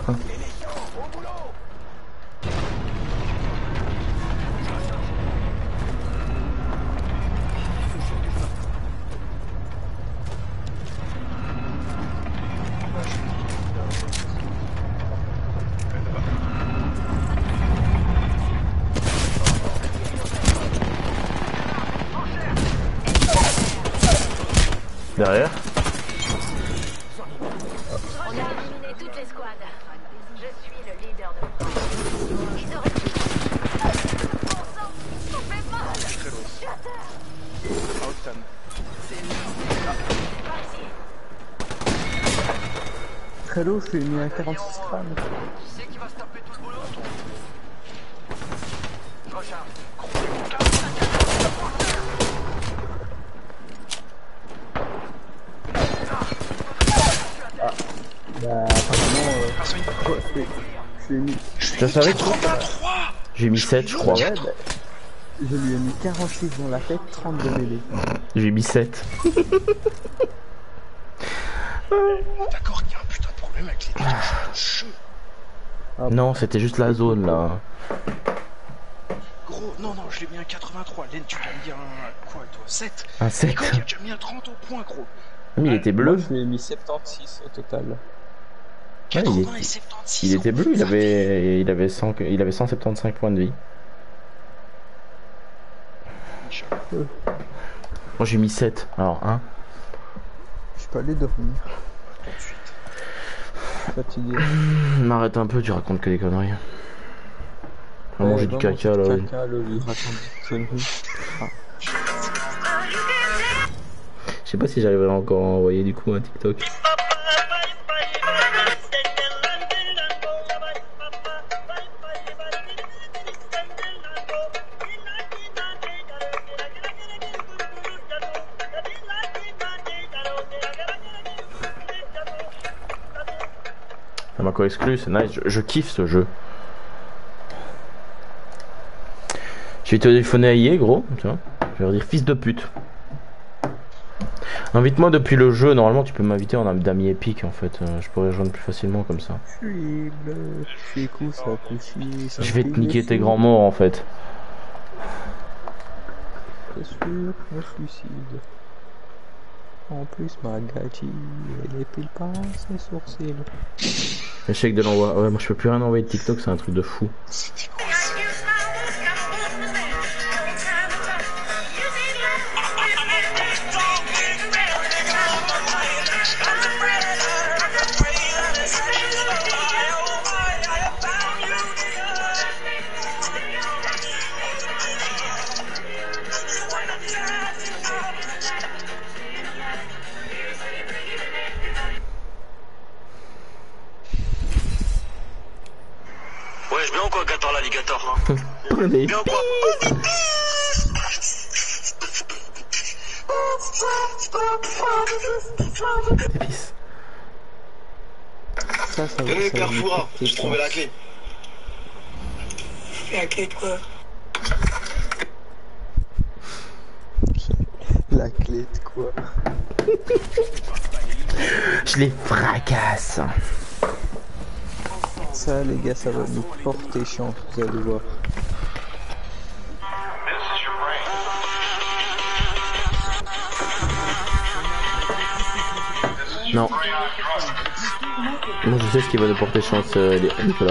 Derrière. On a éliminé toutes les squads. Je suis le leader de France. Ils auraient pu. Bon sang, ça fait mal. Outstanding. Trello, je lui ai mis un 46 crânes. Qui c'est qui va se taper tout le boulot? Je recharge. Bah, apparemment, je lui ai mis. Je savais que j'ai mis 7, je crois. Ouais, bah, je lui ai mis 46 dans la tête, 32 mêlées. J'ai mis 7. D'accord, il y a un putain de problème avec les déclencheurs de jeu. Non, c'était juste la zone là. Gros, non, je l'ai mis un 83. Len, tu l'as mis un. Quoi, toi 7 Un 7. Tu as déjà mis un 30 au point, gros. Mais il était bleu. Moi, je lui ai mis 76 au total. Ouais, 80 et 76. il était bleu, il avait 175 points de vie. Moi j'ai mis 7, alors 1. Je peux aller dormir. Fatigué. M'arrête un peu, tu racontes que des conneries. On va manger du caca là. Il raconte des conneries. Ah. Je sais pas si j'arriverai encore à envoyer du coup un TikTok. Ça m'a quoi exclu, c'est nice, je kiffe ce jeu. Je vais téléphoner à IE gros, tu vois. Je vais leur dire fils de pute. Invite-moi depuis le jeu, normalement tu peux m'inviter en ami épique en fait, je pourrais rejoindre plus facilement comme ça. Je vais te niquer tes grands morts en fait. C'est sûr, je suicide. En plus, ma gâchis, elle épile pas ses sourcils. Échec de l'envoi. Ouais, moi je peux plus rien envoyer de TikTok, c'est un truc de fou. Ouais, je bien ou quoi, Gator l'alligator? Prenez. Bien ou quoi? Ça va. Père Foura, j'ai trouvé la clé. La clé de quoi? La clé de quoi? Je les fracasse. Ça les gars, ça va nous porter chance, vous allez voir. Non. Moi je sais ce qui va nous porter chance, les Nicolas.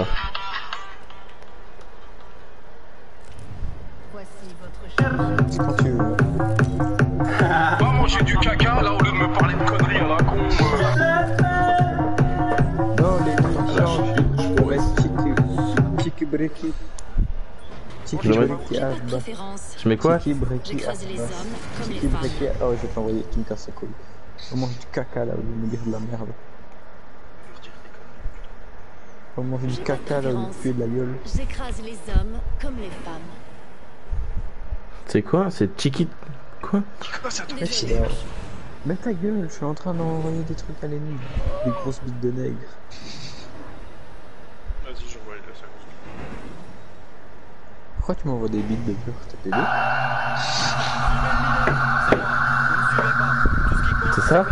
C'est quand tu veux. Va manger du caca là au lieu de me parler de conneries à la con. Non, les gens, je peux mettre Tiki Breaky. Tiki Breaky Je mets quoi? Tiki Breaky. Tiki Breaky. Oh, je vais t'envoyer, tu me casses les couilles. On mange du caca là au lieu de me dire de la merde. On mange du caca là au lieu de puer de la gueule. J'écrase les hommes comme les femmes. C'est quoi? C'est Chiquit. Quoi? Mais ta gueule, je suis en train d'envoyer des trucs à l'ennemi. Des grosses bites de nègre. Vas-y, j'envoie les 2 secondes. Pourquoi tu m'envoies des bites de beurre? T'es pédé? C'est ça?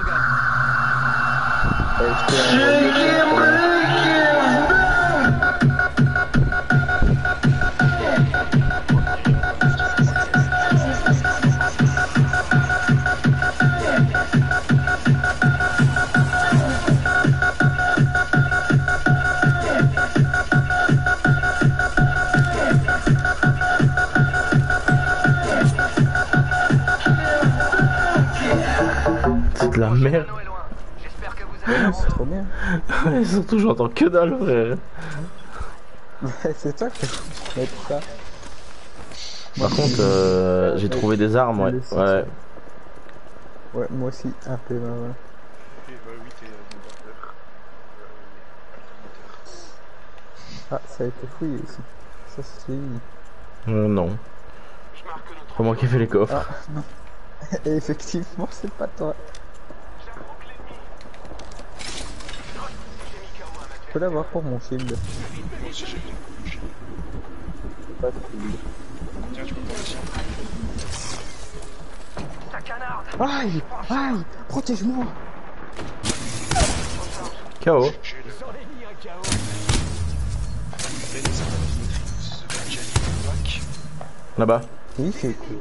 C'est de la merde. C'est trop bien. Ouais, surtout j'entends que dalle, frère. Ouais, c'est toi qui as mettre ça. Par contre, j'ai trouvé des armes, ouais. Ouais. Ouais, moi aussi, un peu, ouais. Ah, ça a été fouillé ici. Ça, c'est fini. Non. C'est pas moi qui ai fait les coffres. Ah, non. Et effectivement, c'est pas toi. Je peux l'avoir pour mon shield. Moi aussi j'ai le shield. Pas de shield. Tiens, tu peux prendre aussi. Aïe! Aïe! Protège-moi! KO. Là-bas. Oui, c'est cool.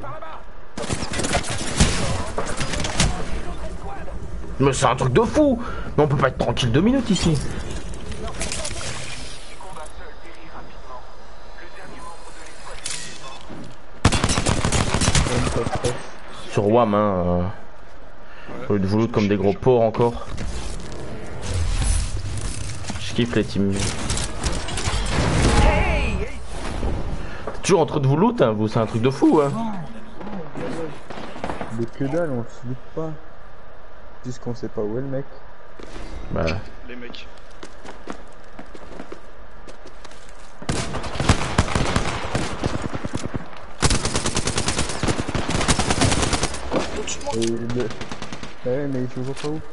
Mais c'est un truc de fou! Mais on peut pas être tranquille 2 minutes ici. Sur WAM, hein. Au lieu de vous loot comme des gros porcs encore. Je kiffe les teams. T'es toujours en train de vous loot, hein, vous, c'est un truc de fou, hein. Mais que dalle, on se loot pas. Juste qu'on sait pas où est le mec. Bah. Les mecs. Et le... Ouais, mais je vois pas où.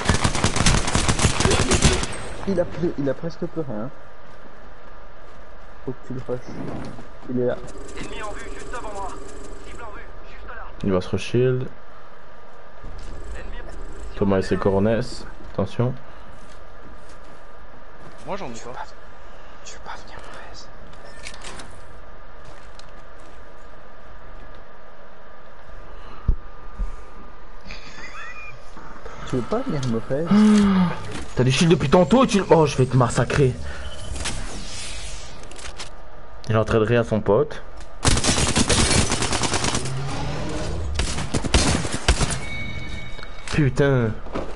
Il a presque plus rien. Faut que tu le fasses. Il est là. Ennemi en vue, juste devant moi. Cible en vue, juste là. Il va se re-shield. Thomas et ses coronets. Attention. Moi j'en ai pas. Tu veux pas venir me raise? Tu veux pas venir me raise? T'as des shields depuis tantôt et tu... Oh, je vais te massacrer. Il est en train de rire à son pote. Putain.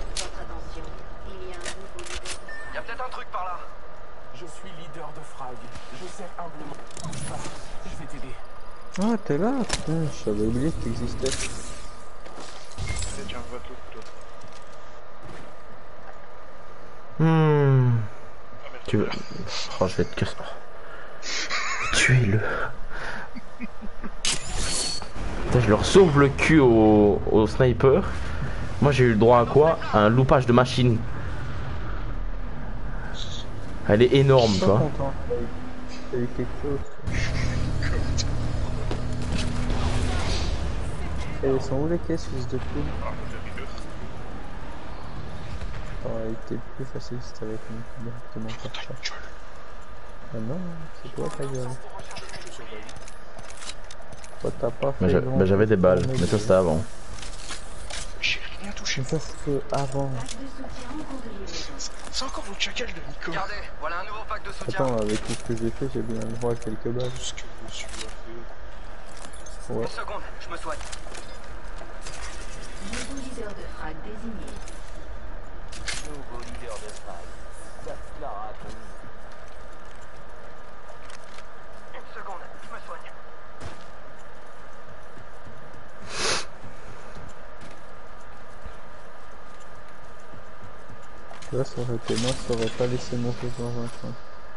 Y'a peut-être un truc par là. Je suis leader de Frag. Je sers humblement. Je vais t'aider. Ah, t'es là? Putain, j'avais oublié que t'existais. Allez, tiens, va te l'autre, toi. Tu veux... Oh, je vais te casser. Tuez-le. Putain, je leur sauve le cul au sniper. Moi j'ai eu le droit à quoi? À un loupage de machine. Elle est énorme, Je suis toi. pas content. T'as eu quelque chose. Et ils sont où les caisses, fils de pute? Ça aurait été plus facile si t'avais directement faire ça. Ah non, c'est toi ta gueule. Toi t'as pas fait. Bah, j'avais des balles, mais ça c'était avant. J'ai rien touché. Mais ça c'était avant. C'est encore le chacal de Nico. Regardez, voilà un nouveau pack de soutien. Attends, avec tout ce que j'ai fait, j'ai bien le droit à quelques balles. Ce que monsieur a fait. Ouais. Une seconde, je me soigne. Nouveau leader de Frag désigné. Nouveau leader de Frag. Ça se la raconte. Une seconde, je me soigne. Tu vois, ça aurait été moi, ça aurait pas laissé mourir dans un coin.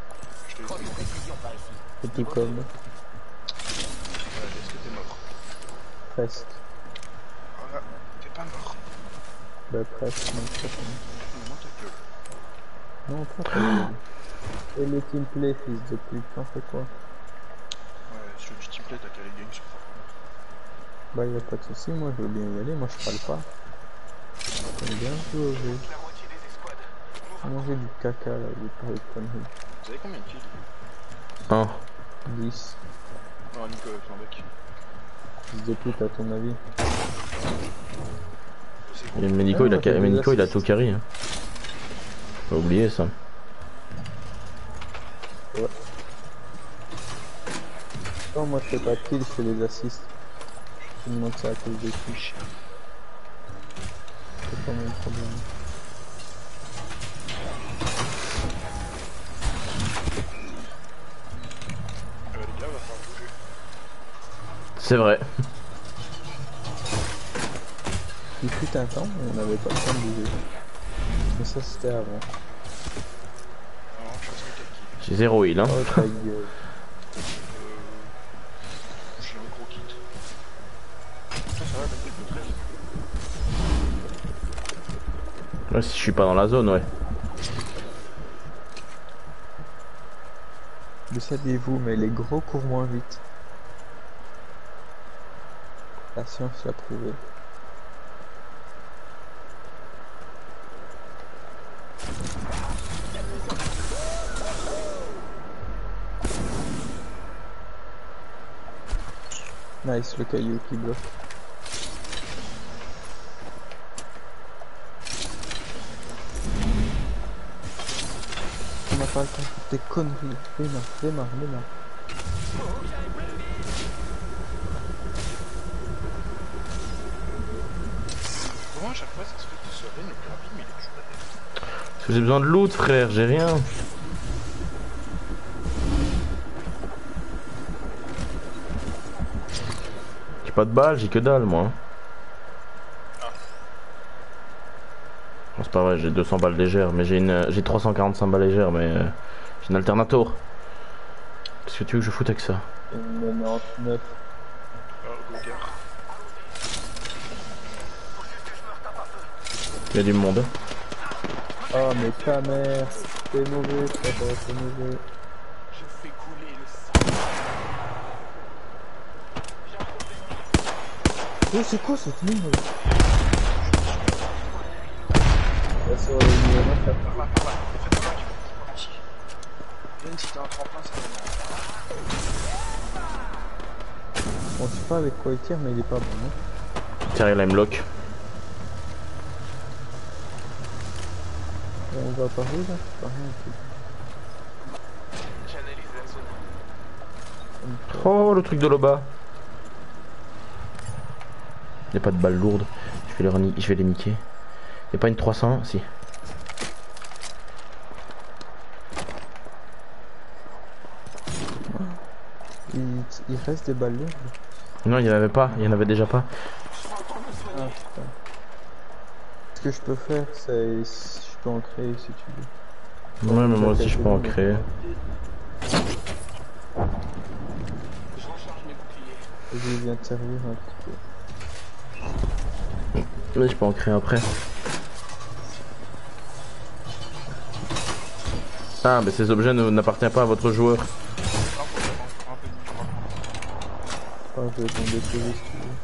C'est tout comme. Est-ce que t'es mort? Presque. Voilà, t'es pas mort. Bah presque, non, presque. Non, t'as gueule. Non, toi t'as gueule. Et le teamplay, fils de pute, t'en fais quoi? Ouais, sur du teamplay, t'as qu'à les games sur Far. Bah y'a pas de soucis, moi je veux bien y aller, moi je parle pas. J'aime bien jouer au jeu. Manger du caca là, j'ai pas de conneries. Vous avez combien de kills? 1. 10. Non, Nico, avec un bec. Fils de pute à ton avis. Mais Nico, il a tout carry. Hein. Faut pas oublier ça. Ouais. Non, moi je fais pas de kill, je fais des assists. Je me demande ça à cause des touches. C'est pas mon problème. Les gars, va falloir bouger. C'est vrai. Il fut un temps où on n'avait pas le temps de bouger. Mais ça c'était avant. Non, je suis à 4 kills. J'ai 0 heal hein. Oh ta gueule. J'ai un gros kit. Ça va, la tête de 13. Ouais, si je suis pas dans la zone, ouais. Le saviez-vous, mais les gros courent moins vite. La science l'a prouvé. Nice, le caillou qui bloque. On n'a pas le temps pour tes conneries. Démarre. Comment à chaque fois ça se fait que ce Ren le plus rapide, mais il est toujours là. Parce que j'ai besoin de loot, frère, j'ai rien. J'ai pas de balles, j'ai que dalle, moi. Oh, c'est pas vrai, j'ai 200 balles légères, mais j'ai 345 balles légères, mais j'ai une alternator. Qu'est-ce que tu veux que je foute avec ça? Une 99. Oh, Gogard. Il y a du monde. Oh mais ta mère, c'est mauvais, c'est mauvais. Je fais couler le sang. Oh c'est quoi cette mine? Sur le numéro 9 Par là, faites pas ici. Yann, si t'as un tremplin, ça va. On sait pas avec quoi il tire, mais il est pas bon. Hein. Tiens, il a bloc. On va par où là? Par rien. J'analyse la zone. Oh, le truc de là-bas. Y'a pas de balles lourdes. Je vais les niquer. Y'a pas une 300? Si. Il reste des balles lourdes? Non, il y en avait pas. Il y en avait déjà pas. Ah putain. Ce que je peux faire, c'est... Je peux en créer si tu veux. Ouais, mais moi aussi je peux en créer. Je viens de servir un petit peu. Oui, je peux en créer après. Ah, mais ces objets n'appartiennent pas à votre joueur. Ah, je vais tomber sur lui si tu veux.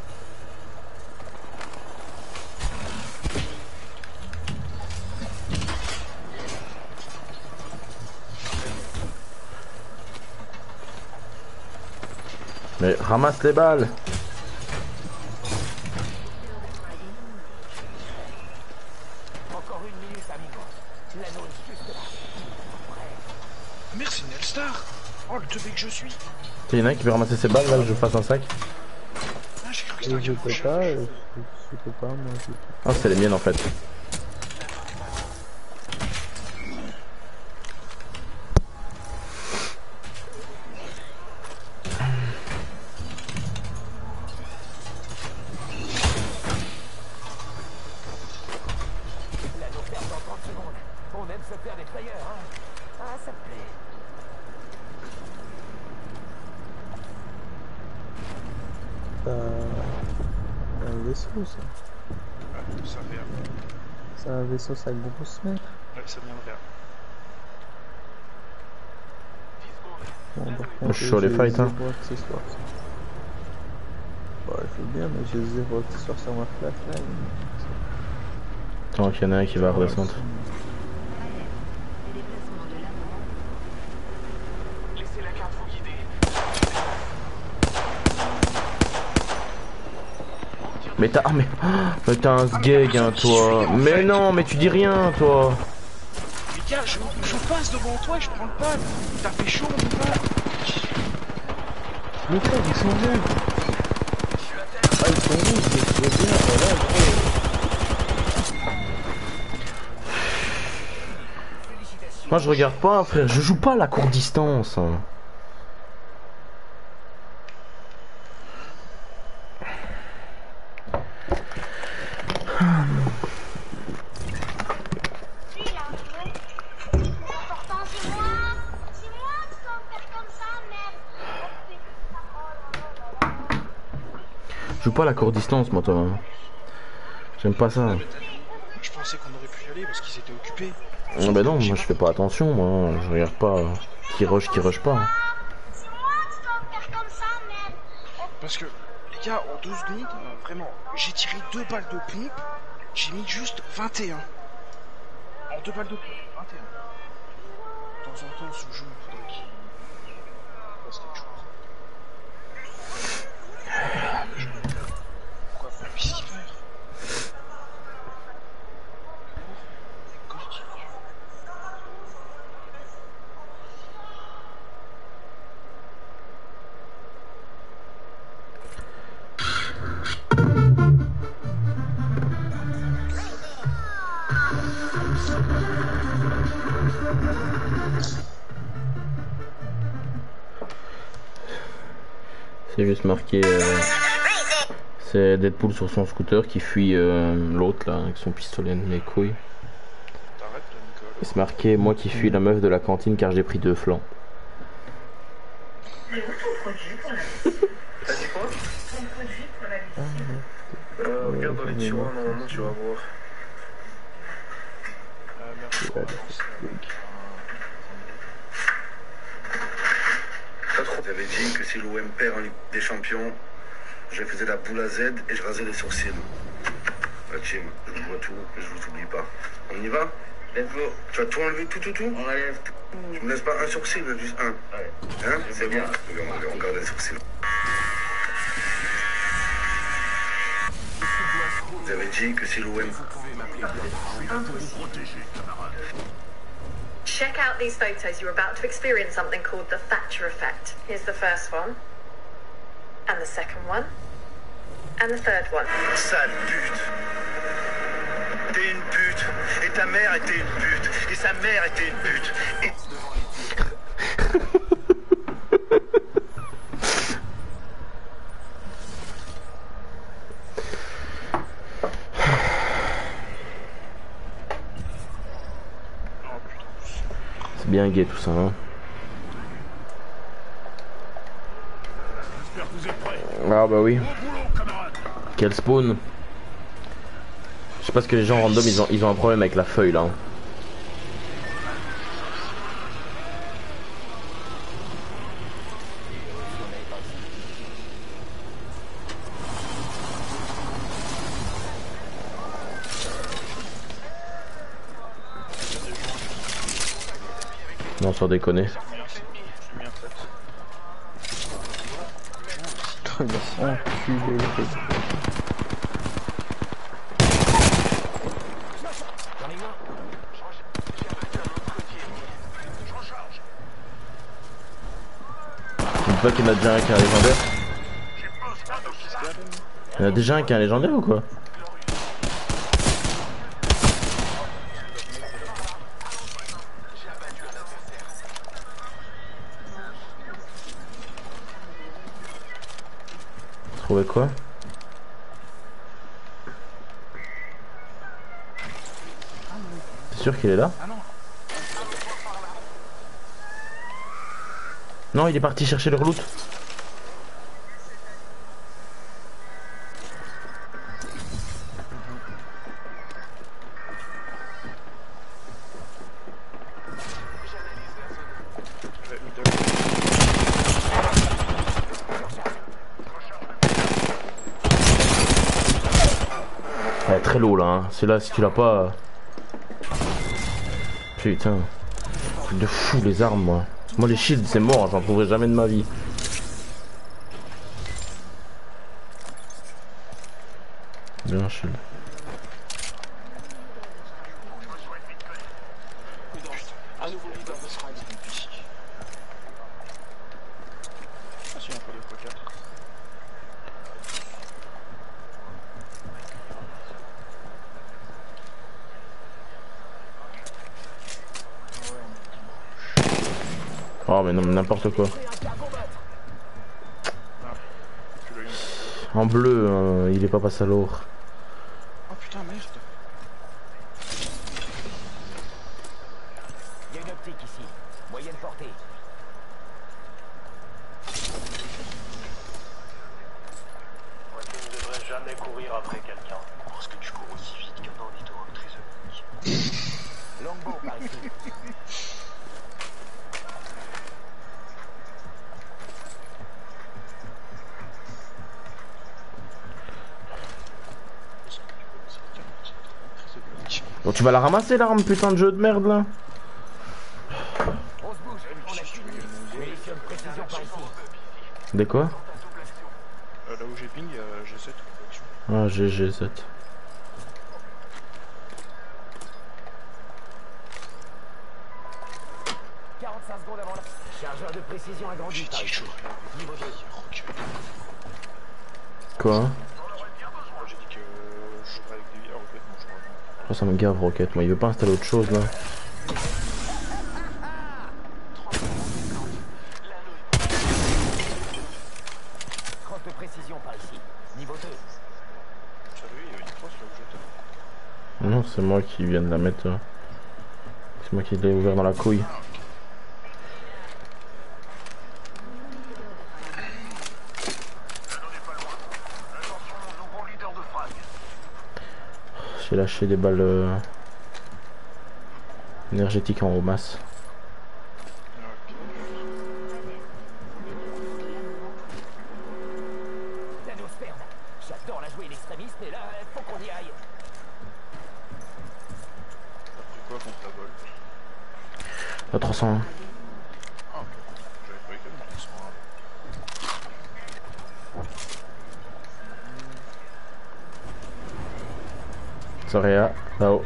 Mais ramasse les balles. Encore une minute, amigo. L'anneau est juste là. Merci Nelstar. Oh, le teubé que je suis. Il y en a un qui veut ramasser ses balles là, je fasse un sac. Ah, j'ai cru que Et c'était je un peux gauche. pas, je peux pas, moi je... Ah, c'est les miennes en fait. L'anneau perd dans 30 secondes. C'est un vaisseau, ça. Ouais, c'est un VR. C'est un vaisseau, ça a une grosse mère. Ouais, ça vient de VR. Bon, par Moi, contre, je suis sur les fights, hein. zéro accessoire. Ouais, je veux bien, mais j'ai 0 accessoire sur ma flatline. Tant qu'il y en a un qui va redescendre. Laissez la carte vous guider. Mais t'as... Ah, mais t'as un sgeg, hein, toi. Mais non, mais tu dis rien, toi. Mais gars, je passe devant toi et je prends le pad. T'as fait chaud, mon pad. Mais frère, ils sont rouges. Ah, ils sont rouges, je veux bien, voilà, gros. Moi, je regarde pas, frère. Je joue pas à la courte distance. Je joue pas à la courte distance, moi, toi. J'aime pas ça. Je pensais qu'on aurait pu y aller parce qu'ils étaient occupés. Ah bah non, moi je fais pas attention, moi. Je regarde pas qui rush pas. Parce que, les gars, en 2 secondes, vraiment, j'ai tiré 2 balles de pompe, j'ai mis juste 21. En 2 balles de pompe, 21. De temps en temps, ce jeu, il faudrait qu'il fasse quelque chose. Pourquoi pas lui s'y faire? C'est juste marqué. C'est Deadpool sur son scooter qui fuit l'autre là avec son pistolet de mes couilles. C'est marqué moi qui fuis la meuf de la cantine car j'ai pris 2 flancs. T'as dit quoi? Regarde dans les tiroirs, normalement tu vas voir. Merci. J'avais dit que si l'OM perd en Ligue des Champions, je faisais la boule à Z et je rasais les sourcils. Jim, je vois tout et je vous oublie pas. On y va? Let's go. Tu vas tout enlever, tout? On enlève tout. Tu me laisses pas un sourcil, juste un. Ouais. Hein? C'est bien. On garde les sourcils. Vous avez dit que si l'OM... Check out these photos. You're about to experience something called the Thatcher effect. Here's the first one, and the second one, and the third one. Sale pute. T'es une pute. Et ta mère était une pute. Et sa mère était une pute. Et... C'est bien gay tout ça, hein. Ah bah oui. Quel spawn. Je sais pas ce que les gens random ils ont un problème avec la feuille là. Non, sans déconner. Enculé le fait. Une fois qu'il y en a déjà un qui est un légendaire. Il y en a déjà un qui est un légendaire ou quoi? Trouver quoi? T'es sûr qu'il est là? Non, il est parti chercher le reloot. Elle est très low là, hein. C'est là si tu l'as pas. Putain. Truc de fou les armes moi. Moi les shields c'est mort, j'en trouverai jamais de ma vie. Bien shield. Un nouveau leader de Srag ici. Ah si, un peu de X4. Oh mais non mais n'importe quoi. En bleu, il est pas passé à l'or. Oh putain merde. Il y a une optique ici, moyenne portée. Tu ne devrais jamais courir après quelqu'un. Parce que tu cours aussi vite qu'un ornithorynque trisomique. Longbow par ici. Bon tu vas la ramasser l'arme putain de jeu de merde là. On se bouge, on a fini. Munitions de précision par ici. Des quoi? Là où j'ai ping, j'ai 7. Ah GG7. 45 secondes avant la... Chargeur de précision agrandi par ici. Niveau 2. Quoi? J'ai dit que je jouerais avec des roquettes, moi je reviens. Oh, ça me gave Rocket, moi il veut pas installer autre chose là. Crosse de précision par ici. Niveau 2. Salut, il y a une crosse là où j'étais. Non c'est moi qui viens de la mettre. C'est moi qui l'ai ouvert dans la couille. J'ai lâché des balles énergétiques en masse. Nanosperme. J'adore la jouer l'extrémiste, mais là, faut qu'on y aille. T'as pris quoi contre la vol? La 301. Ah ok, j'avais pris que le 301. Soria, là-haut.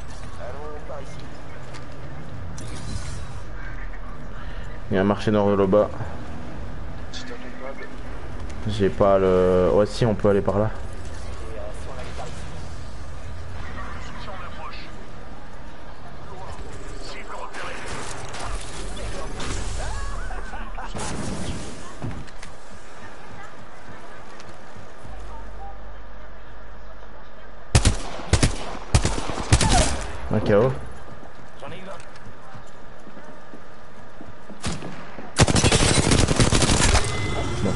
Il y a un marché nord de là-bas. Si t'as ton pad. J'ai pas le... Ouais si on peut aller par là. Un KO. J'en ai eu un. Bon.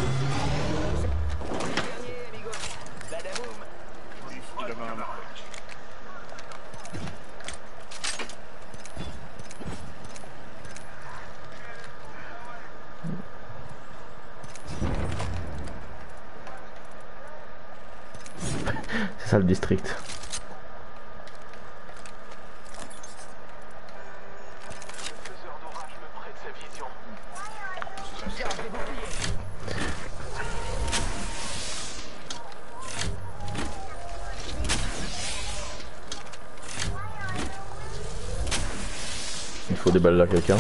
Il avait un marque. C'est ça le district. Il faut des balles là quelqu'un.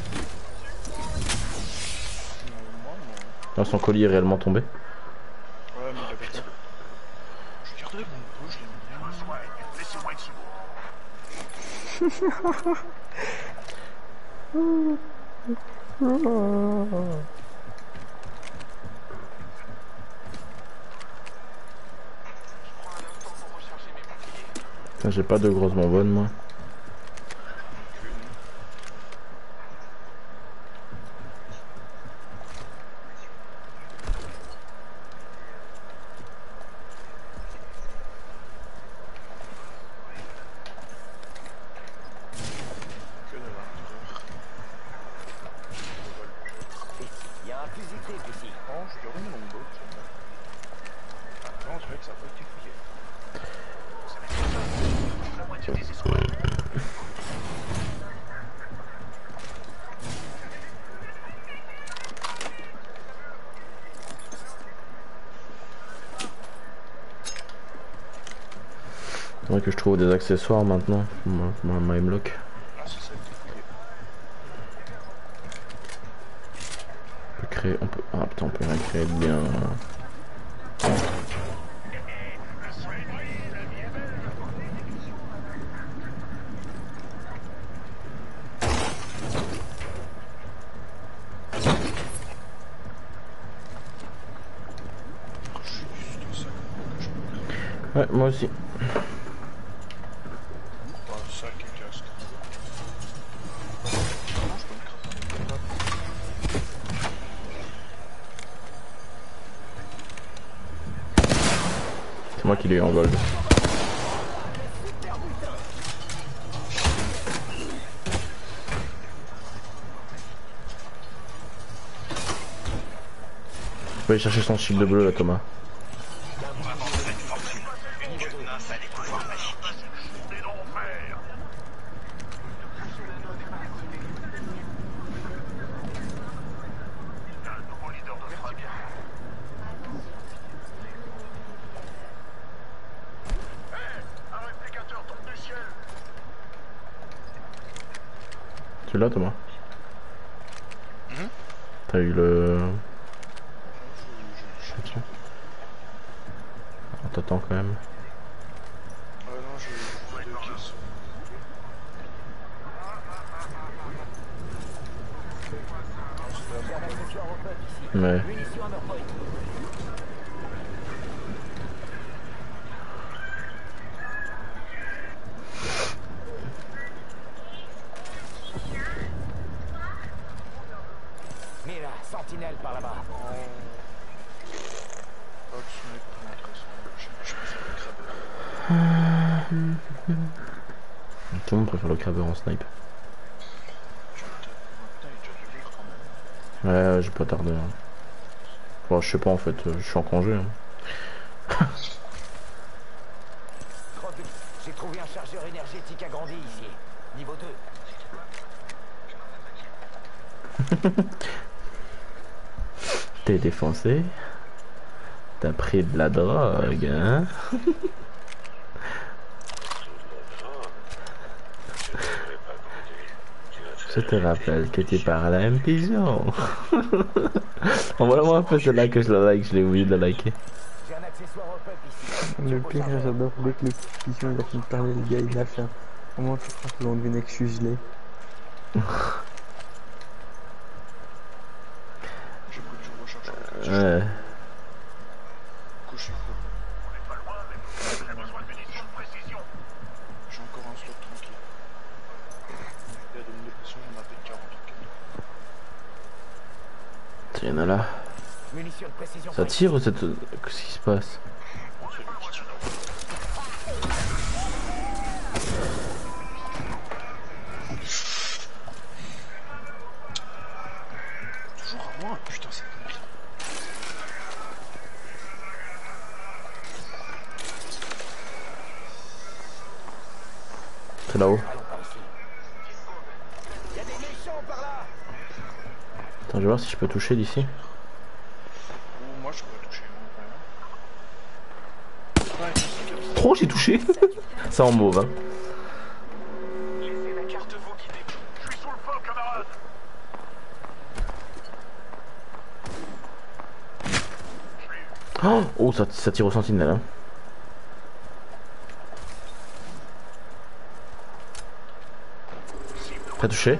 Ah, son colis est réellement tombé. Ouais mais il avait rien. Je garderai mon pot, je l'aime bien. Laissez-moi être J'ai pas de grosses bonbonnes moi. Il y a un fusil triste ici. Oh, je garde mon longbow. Attends, on dirait que ça n'a pas été fouillé. C'est Faudrait que je trouve des accessoires maintenant pour ma M-Lock. Ah, c'est ça. On peut créer, on peut... Ah putain, on peut rien créer de bien. Ouais, moi aussi. Ça qui casse. C'est moi qui l'ai eu en gold. Je peux aller chercher son shield bleu là, Thomas. Tu l'as, Thomas? T'as eu le... On t'attend quand même. Non, j'ai deux caisses. Ouais. Mira, sentinelle par là-bas. Hop, ce n'est pas intéressant. Je préfère le crabeur. Tout le monde préfère le crabeur en snipe. Ouais, j'ai pas tardé. Hein. Bon, je sais pas en fait, je suis en congé. Hein. J'ai trouvé un chargeur énergétique agrandi ici. Niveau 2. T'es défoncé. T'as pris de la drogue, hein? Je te rappelle que tu parles à un pigeon. Envoie-moi un peu celle-là que je la like, je l'ai oublié de la liker. Le pire, j'adore dès que le pigeon il a fini de parler, le gars il lâche un. Comment tu crois que l'on devine que je suis gelé? Ouais. Couché quoi. J'ai encore un slot tranquille. Il y a des munitions, j'en ai fait 40. Tiens, là là. Ça tire ou ça te... Qu'est-ce qui se passe? Toujours à moi, putain, c'est connerie. C'est là-haut. Attends, je vais voir si je peux toucher d'ici. Ou moi je pourrais toucher. Oh, j'ai touché. Ça en mauve, hein. Laissez la carte vous guider. Je suis sous le feu, camarade. Oh, ça tire au sentinelle, hein. T'as touché?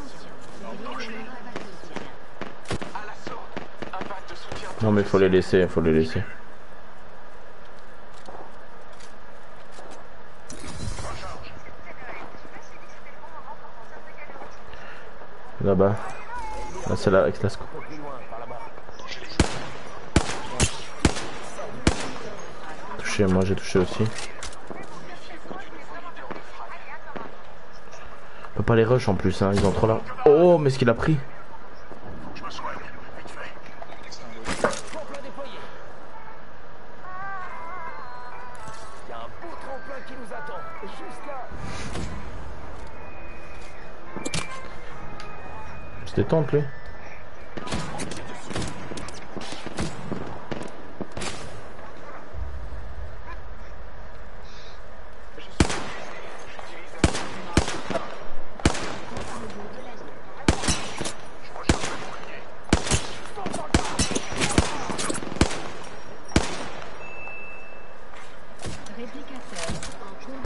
Non mais faut les laisser, faut les laisser. Là-bas. Là c'est là avec la scope. Touché, moi j'ai touché aussi. On peut pas les rush en plus, hein, ils ont trop là. Oh, mais ce qu'il a pris. Se détente lui.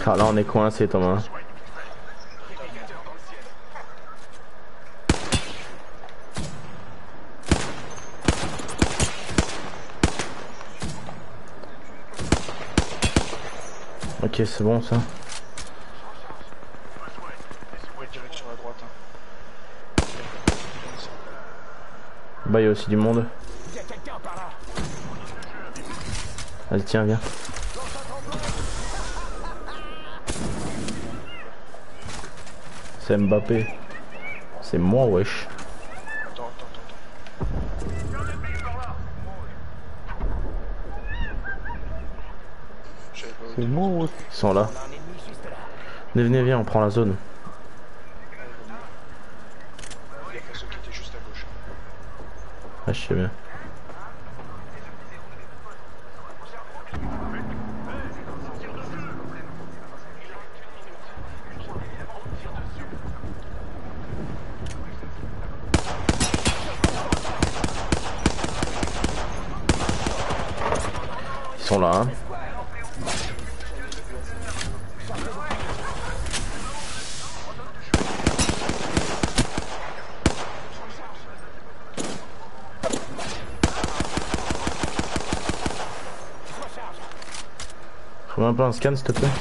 Ah là on est coincé Thomas. Ok c'est bon ça. Ouais, direct sur la droite. Hein. Bah il y a aussi du monde. Vas-y tiens viens. C'est Mbappé. C'est moi wesh. Attends. C'est moi wesh. Ils sont là. Venez viens on prend la zone. Il y a ceux qui étaient juste à gauche. Ah je sais bien. Ils sont là hein. Faut un peu un scan s'il te plaît.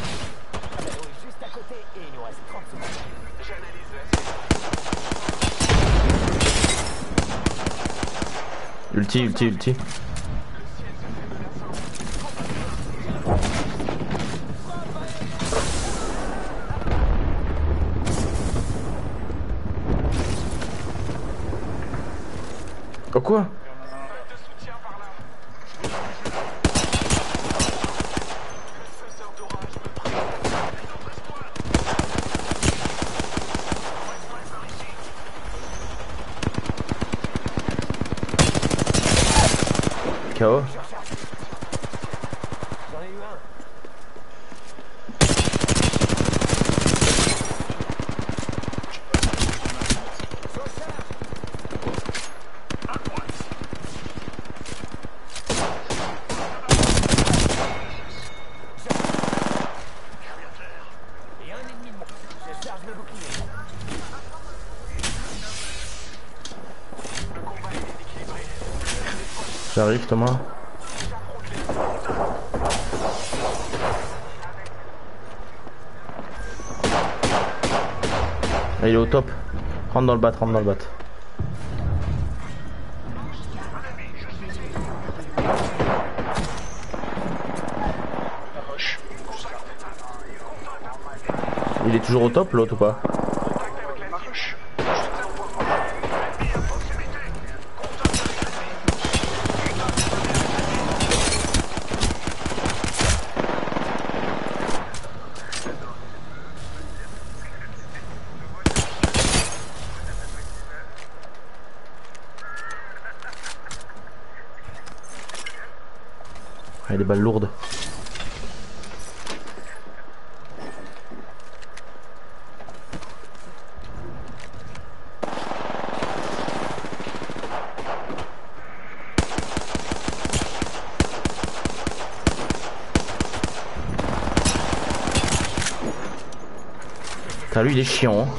Ulti. Oh quoi? KO. J'arrive Thomas. Il est au top. Rentre dans le bat. Il est toujours au top l'autre ou pas? Ah, il y a des balles lourdes. Putain, lui il est chiant. Hein.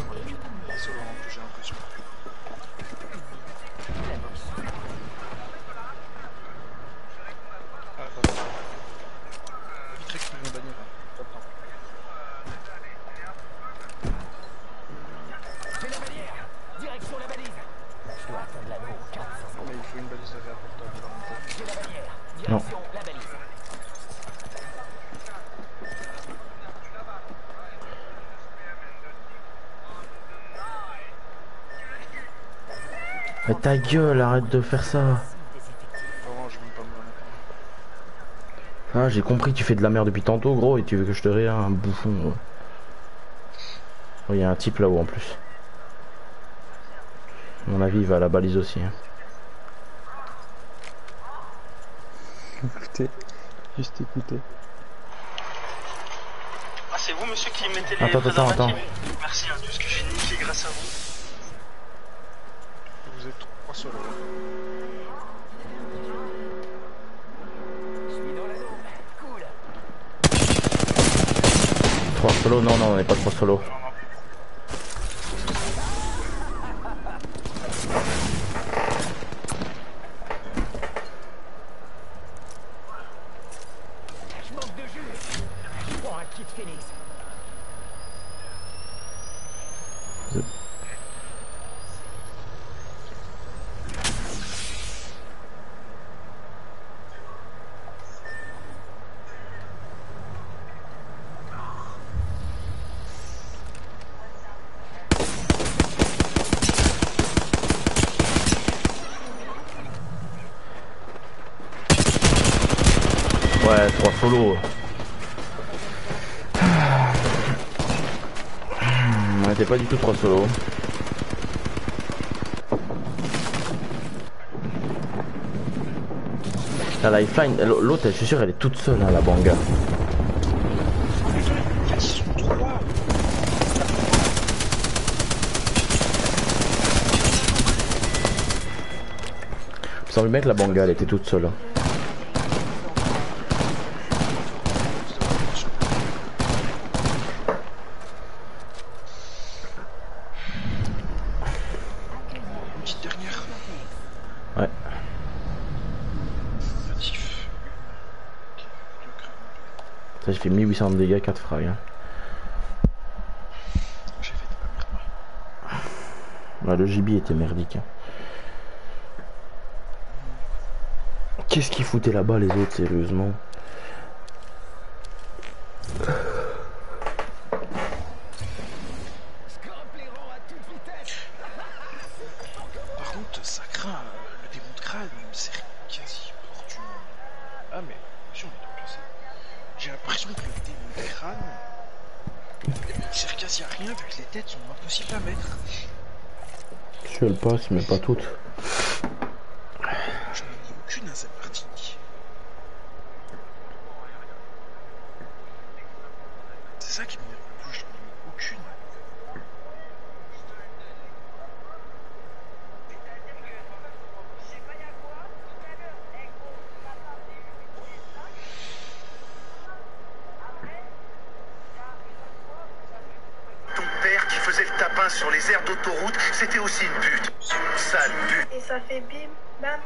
Non. Mais ta gueule, arrête de faire ça. Ah, j'ai compris, tu fais de la merde depuis tantôt, gros, et tu veux que je te réa un bouffon. Oh, il y a un type là-haut en plus. À mon avis, il va à la balise aussi. Hein. Écoutez, juste écoutez. Ah, c'est vous, monsieur, qui mettez les Attends. Merci, hein, tout ce que j'ai niqué grâce à vous. Vous êtes 3 seuls. 3 solo, non, on n'est pas 3 solo. Je manque de jus. Je prends un kit Phoenix. Ouais, 3 solo. On était pas du tout 3 solo. La lifeline, l'autre, je suis sûr, elle est toute seule, hein, la banga. Il me semble bien que la banga, elle était toute seule. Ouais. Ça, j'ai fait 1800 de dégâts, 4 frags. Hein. Ouais, le gibier était merdique. Hein. Qu'est-ce qu'ils foutaient là-bas, les autres, sérieusement? Par contre, ça craint, le démon de crâne, c'est quasi pour du... Ah mais, si on est dans le j'ai l'impression que le démon de crâne, il sert quasi à rien vu que les têtes sont impossibles à mettre. Je le passe, mais pas toutes. J'en ai aucune à cette partie. C'est ça qui m'énerve le plus, j'en ai aucune. Ton père qui faisait le tapin sur les aires d'autoroute, c'était aussi une pute. Sale pute. Et ça fait bim, bam.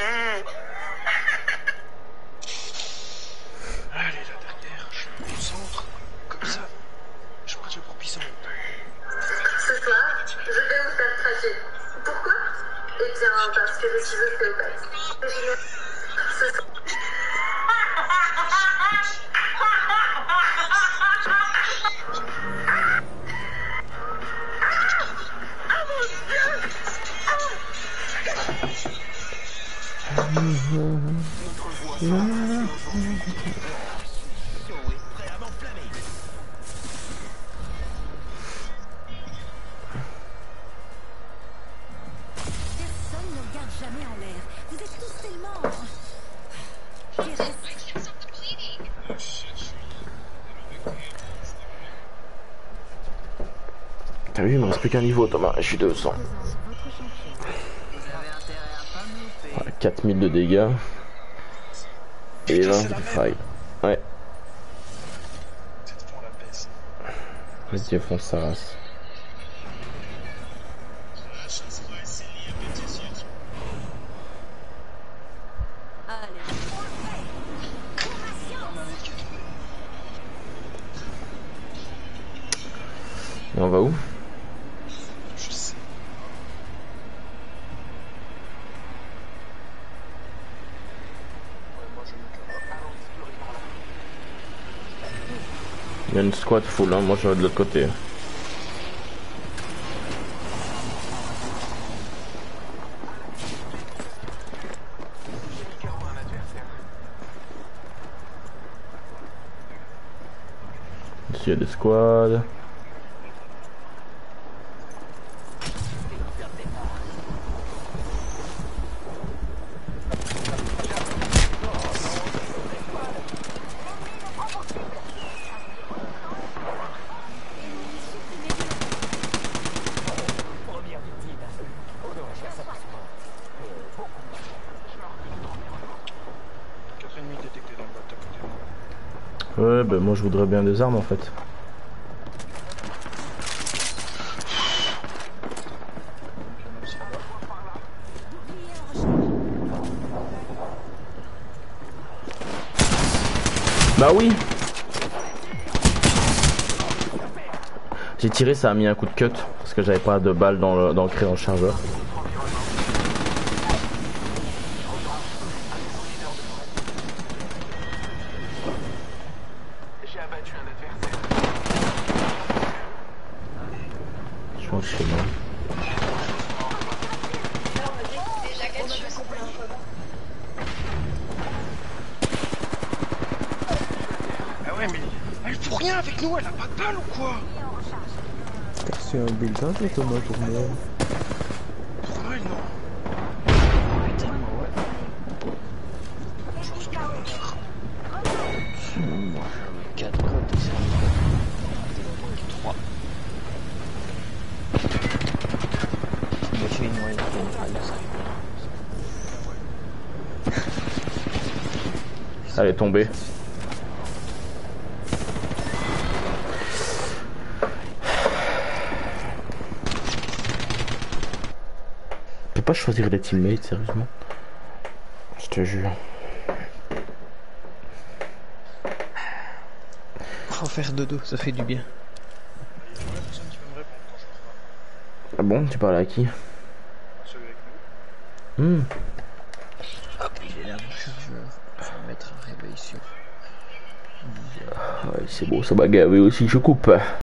Allez, la dernière, je me concentre. Comme ça, je prends le propice en haut. Ce soir, je vais vous faire craquer. Pourquoi? Eh bien, parce que je suis ostéopathe. Ce soir... Personne ne regarde jamais en l'air. Vous êtes tous tellement... T'as vu, il me reste plus qu'un niveau, Thomas. Je suis 200. Ouais, 4000 de dégâts. Et 20 de faille. Ouais. Vas-y, défonce sa race. Et on va où? Je sais. Il y a une squad full, hein. Moi je vais de l'autre côté. Ici il y a des squads. Ouais, ben moi je voudrais bien des armes en fait. Bah oui. J'ai tiré, ça a mis un coup de cut parce que j'avais pas de balles dans le crayon chargeur. J'ai abattu un adversaire. Je pense que non. Ah ouais, mais elle fout rien avec nous, elle a pas de balle ou quoi? T'as reçu un bulletin de Thomas Tournier? Pour moi, non. Putain, moi, ouais. Je pense que moi, j'en ai 4 codes de cerveau. 3. Mais j'ai une moyenne générale de ça. Elle est tombée. Je peux pas choisir les teammates, sérieusement. Je te jure. Oh, faire dodo, ça fait du bien. Ah bon, tu parles à qui? Celui avec nous. Hop, il est là mon chargeur. Je vais mettre un réveil sur. Ouais, c'est bon, ça m'a gavé aussi, je coupe.